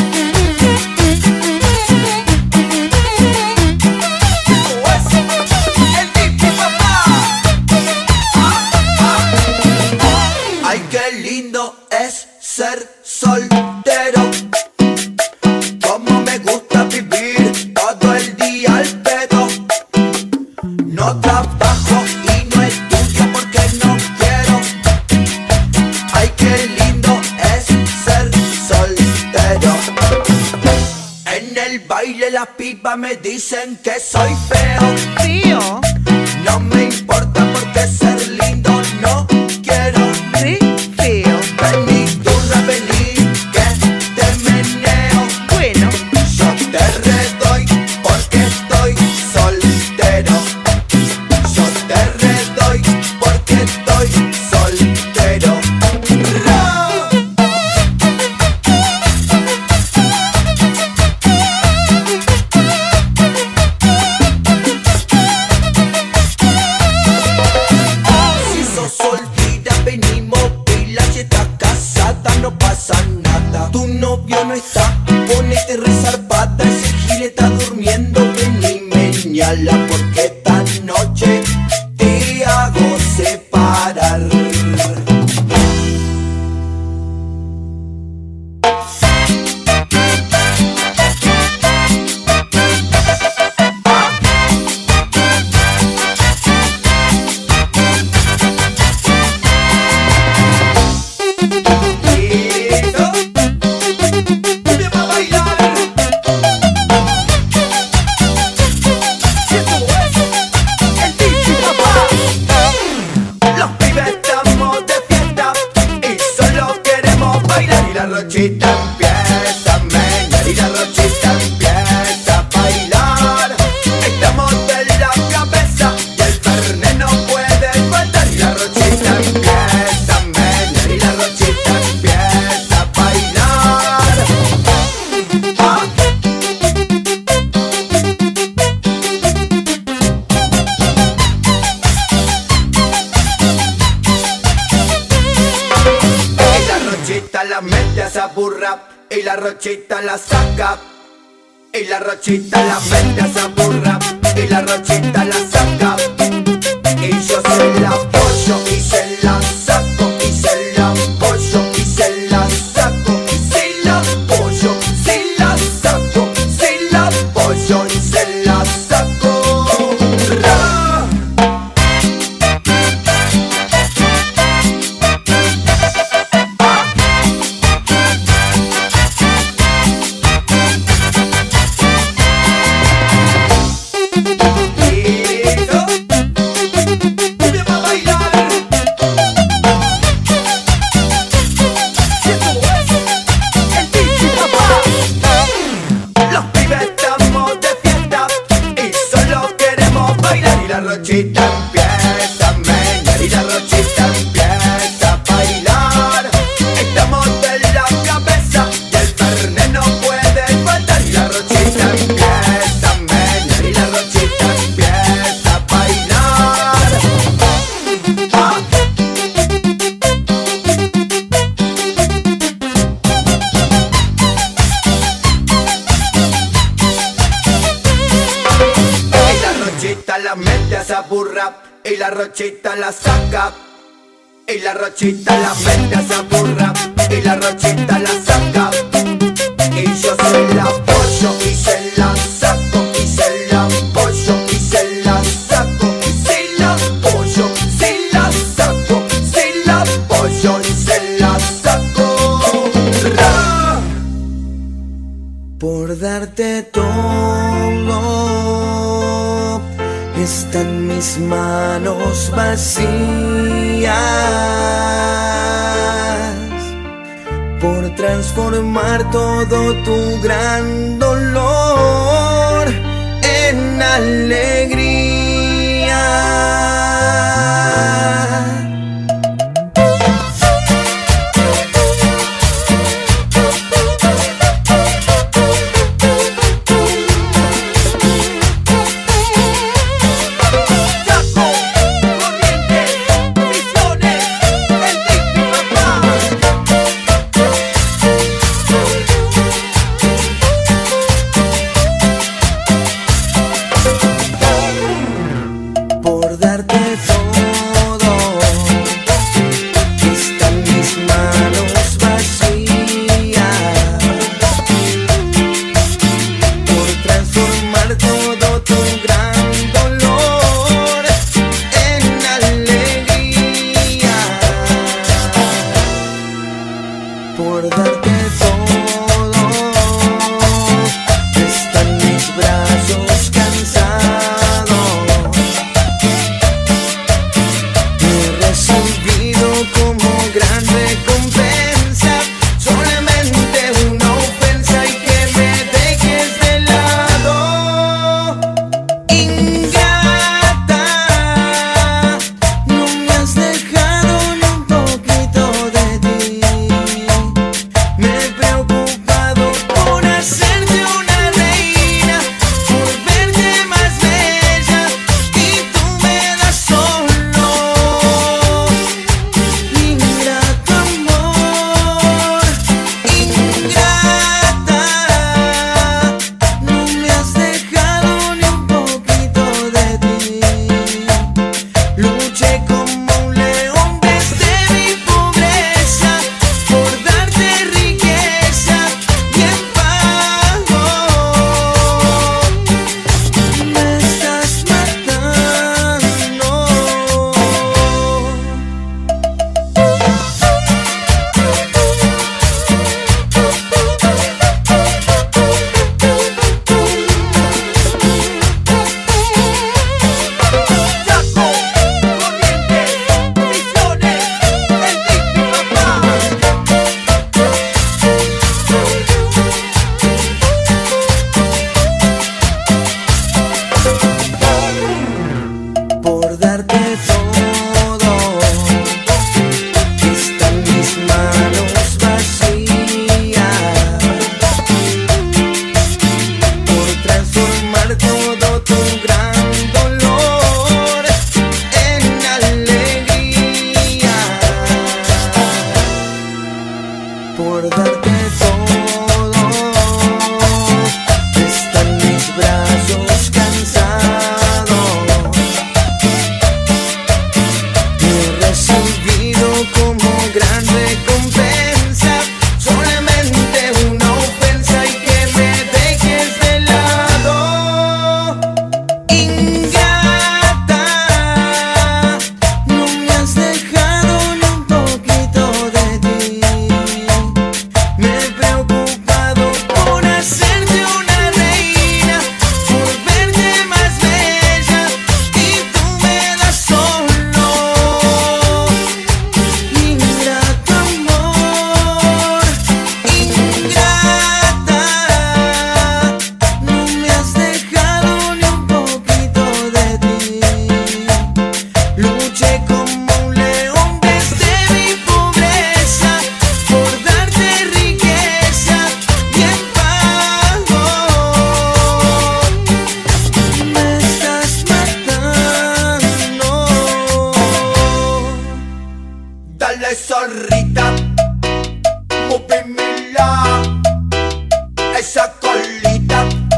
¿Cómo es? El Dipi, papá. ¡Ah! ¡Ah! Ay, qué lindo es ser soltero. Como me gusta vivir todo el día al pedo. No trabajo y no estudio porque no quiero. Ay, qué lindo es ser soltero. En el baile las pibas me dicen que soy feo. Feo. No me importa porque ser lindo no quiero. Re feo. Vení, turra, vení, que te meneo. Bueno. Yo te redoy porque estoy soltero. Yo te redoy porque estoy soltero. ¡Ra! Si sos soltera, venimos pilas. Si estás casada, no pasa nada. Tu novio no está, ponete resarpada. Ese gil está durmiendo, vení, meñala. Porque esta noche te hago separar. Listo. Cumbia pa' bailar. Si esto es el Dipi, papá. Los pibes estamos de fiesta y solo queremos bailar. Y la rochita empieza a menear y la rochita empieza a bailar. Estamos de la cabeza y el fernet no puede faltar. Y la rochita empieza a menear y la rochita empieza a bailar. Ah. Y la rochita la mete a esa burra y la rochita la saca. Y la rochita la mete a esa burra y la rochita la saca. Y yo se la apoyo y se la saco y se la apoyo y se la saco. Si la apoyo, si la saco, si la apoyo y se la saco. ¡Ra! Listo. Cumbia pa' bailar. rochita la saca y la rochita la mete a esa burra y la rochita la saca y yo se la apoyo y se la saco y se la apoyo y se la saco y se la apoyo, se la saco, se la apoyo y se la saco. ¡Ra! Por darte todo están mis manos vacías, por transformar todo tu gran dolor en alegría.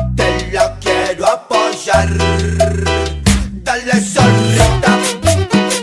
Dale zorrita,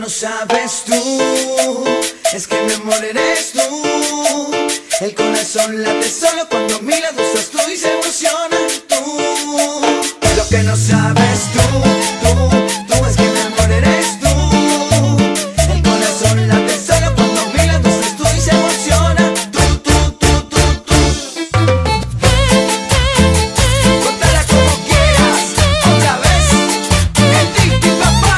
no sabes tú es que mi amor eres tú. El corazón late solo cuando a mi lado estás tú y se emociona tú. Lo que no sabes tú, tú, tú es que mi amor eres tú. El corazón late solo cuando a mi lado estás tú y se emociona tú, tú, tú, tú, tú. Contala como quieras, otra vez, el Titi Papá.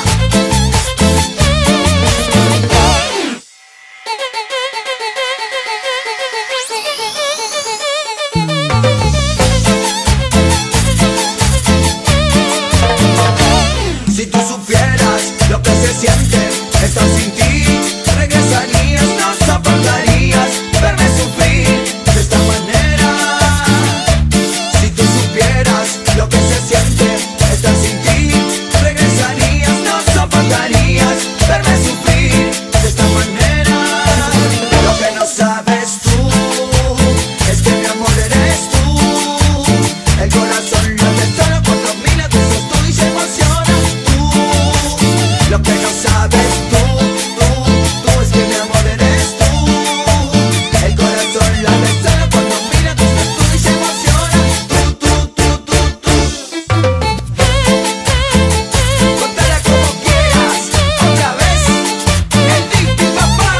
Si tú supieras lo que se siente estar sin ti, regresarías, no soportarías verme sufrir de esta manera. Si tú supieras lo que se siente estar sin ti, regresarías, no soportarías verme sufrir de esta manera. Lo que no sabes tú es que mi amor eres tú. El corazón late solo cuando mira tú sos tú y se emociona tú. Lo que no sabes tú, tú, tú es que mi amor eres tú. El corazón late solo cuando mira tú sos tú y se emociona tú, tú, tú, tú, tú. Contala como quieras, otra vez, el Titi Papá.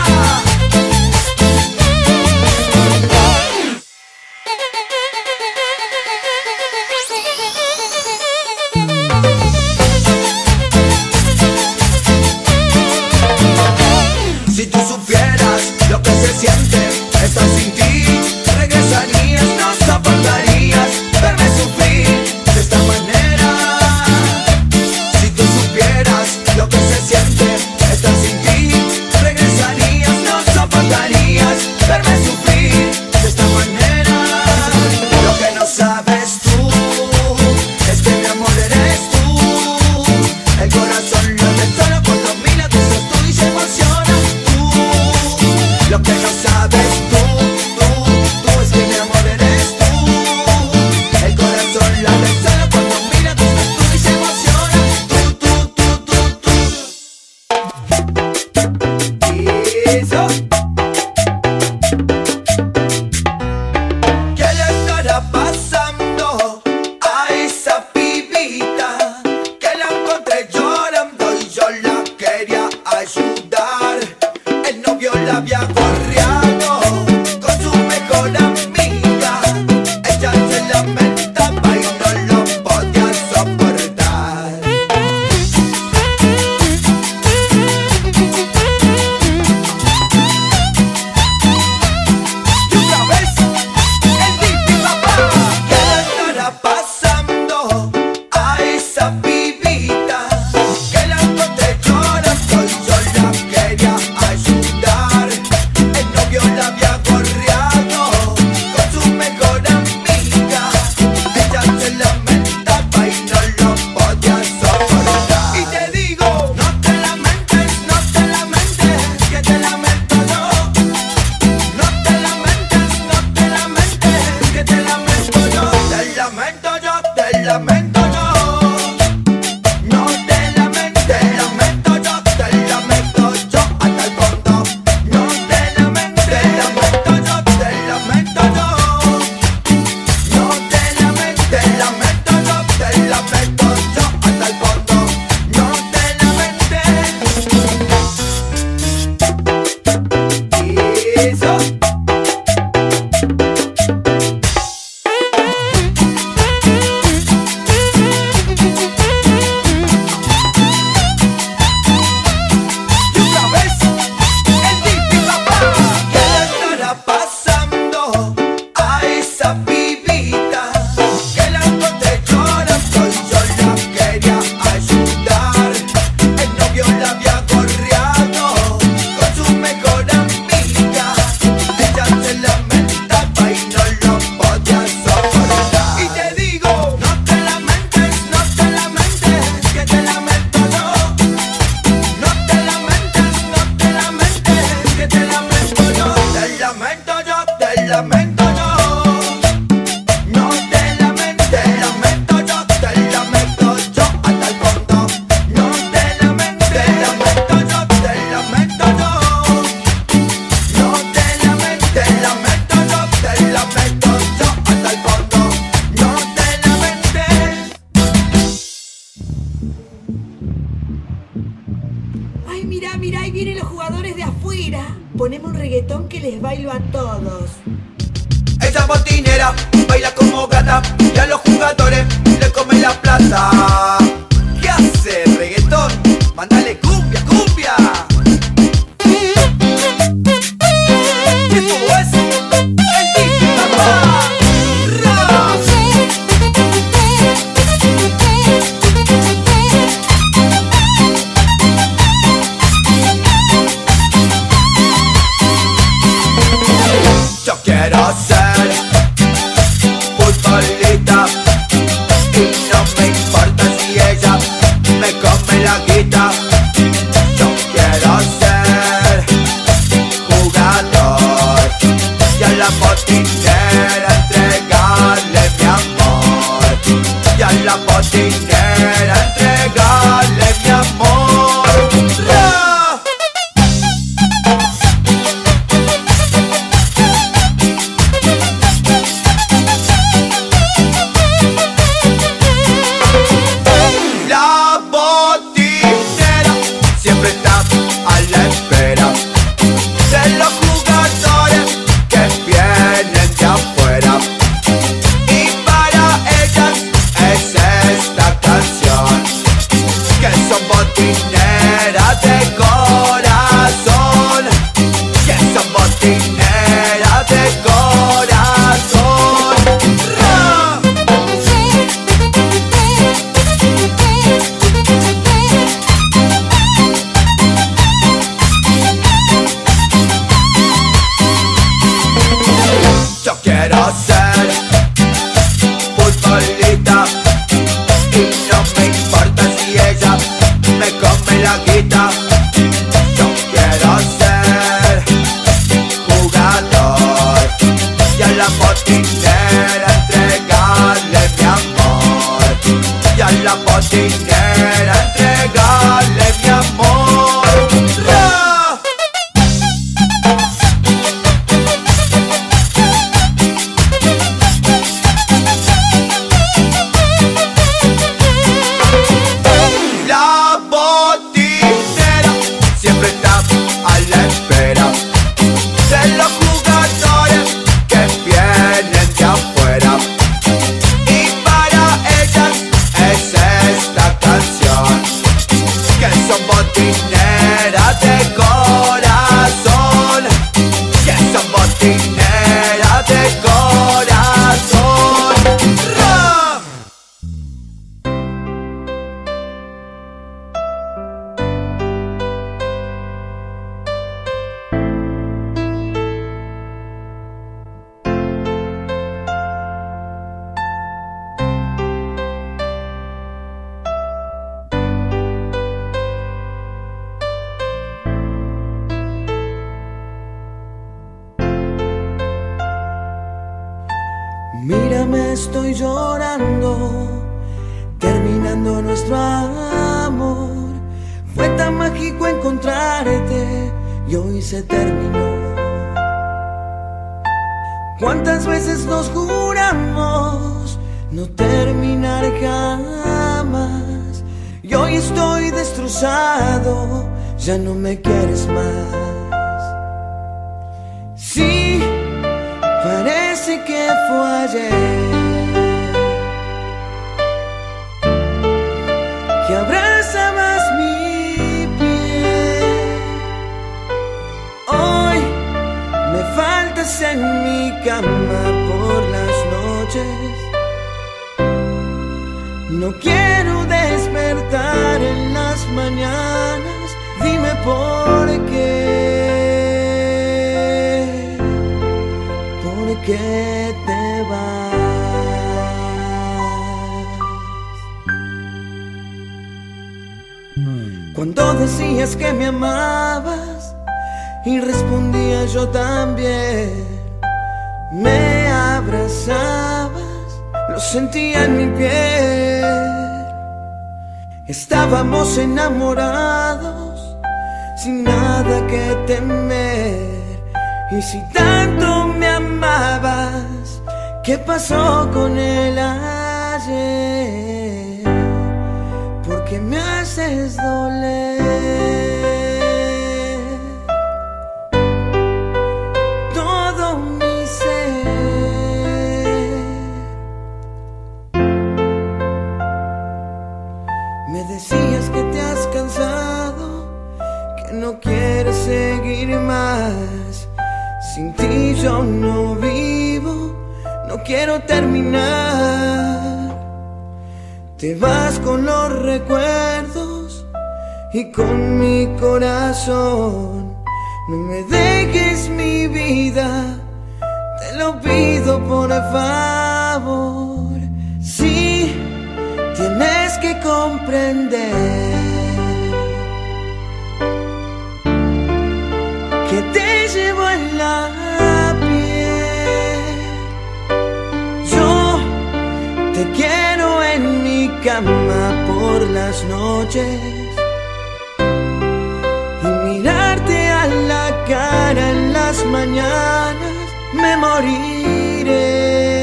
Si tú supieras lo que se siente estar sin ti, regresarías, no soportarías verme sufrir de esta manera. Si tú supieras lo que se siente estar sin ti, regresarías, no soportarías verme sufrir de esta manera. Lo que no sabes tú es que mi amor eres tú. El corazón late solo cuando mira tú sos tú y se emociona tú. Lo que no sabes tú, tú, tú es que mi amor eres tú. El corazón late solo cuando mira tú sos tú y se emociona tú, tú, tú, tú, tú. Eso. ¿Qué le estará pasando a esa pibita? Que la encontré llorando y yo la quería ayudar. El novio la había corriado con su mejor amiga. Ella se lamentaba y no lo podía soportar. Y otra vez, el Titi Papá. ¿Qué le estará pasando a esa pibita? Que la encontré llorando y yo la quería ayudar. El novio la había corriado con su mejor amiga. Ella se lamentaba y no lo podía soportar. Y te digo, no te lamentes, no te lamentes, que te lamento yo. No te lamentes, no te lamentes, que te lamento yo. Te lamento yo, te lamento yo. mirá, mirá, ahí vienen los jugadores de afuera. Poneme un reggaetón que les bailo a todos. Esa botinera baila como gata y a los jugadores le come la plata. ¿Qué hace, reggaetón? Mándale cumbia, cumbia. Esto es el Dipi Papá. Yo quiero ser futbolista y no me importa si ella me come la guita. Yo quiero ser jugador y a la botinera entregarle mi amor. Y a la botinera entregarle mi amor. ¡Ra! La botinera siempre está a la espera de los jugadores que vienen de afuera. Y para ellas es esta canción, que son botineras de corazón, que son botineras de corazón. ¡Ra! Yo quiero ser futbolista y no me importa si ella me come la guita. Yo quiero ser jugador y a la botinera entregarle mi amor. Y a la botinera entregarle mi amor. ¡Ra! La botinera siempre está a la espera de los jugadores que vienen de afuera. Y para ellas es esta canción, que son botineras de corazón, que son botineras de corazón. ¡Ra! Mírame, estoy llorando, terminando nuestro amor. Fue tan mágico encontrarte y hoy se terminó. ¿Cuántas veces nos juramos no terminar jamás? Y hoy estoy destrozado, ya no me quieres más. Sí, parece que fue ayer que abrazabas mi piel. Hoy me faltas en mi cama por las noches. No quiero despertar en las mañanas. Dime por qué. ¿Por qué te vas? Cuando decías que me amabas y respondía yo también, me abrazabas, lo sentía en mi piel. Estábamos enamorados, sin nada que temer. Y si tanto me amabas, ¿qué pasó con el ayer? ¿Por qué me haces doler? Me decías que te has cansado, que no quieres seguir más. Sin ti yo no vivo, no quiero terminar. Te vas con los recuerdos y con mi corazón. No me dejes mi vida, te lo pido por favor. Sí, tienes que comprender que te llevo en la piel. Yo te quiero en mi cama por las noches y mirarte a la cara en las mañanas. Me moriré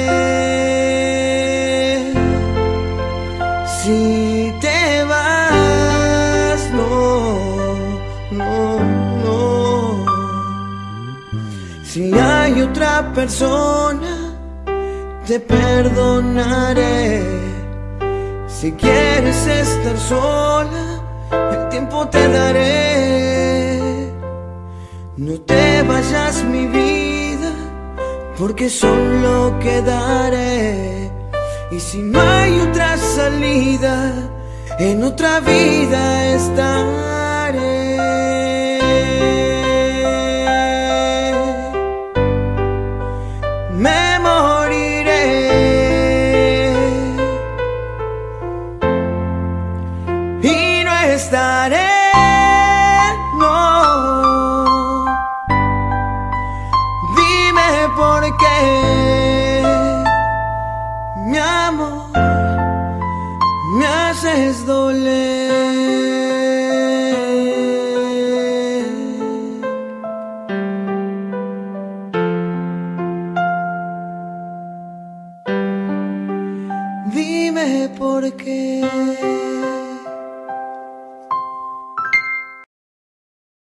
si te vas. No, no, no. Si hay otra persona, te perdonaré. Si quieres estar sola, el tiempo te daré. No te vayas mi vida, porque solo quedaré. Y si no hay otra salida, en otra vida estaré. Me moriré y no estaré, no. Dime por qué, mi amor, me haces doler. Dime por qué.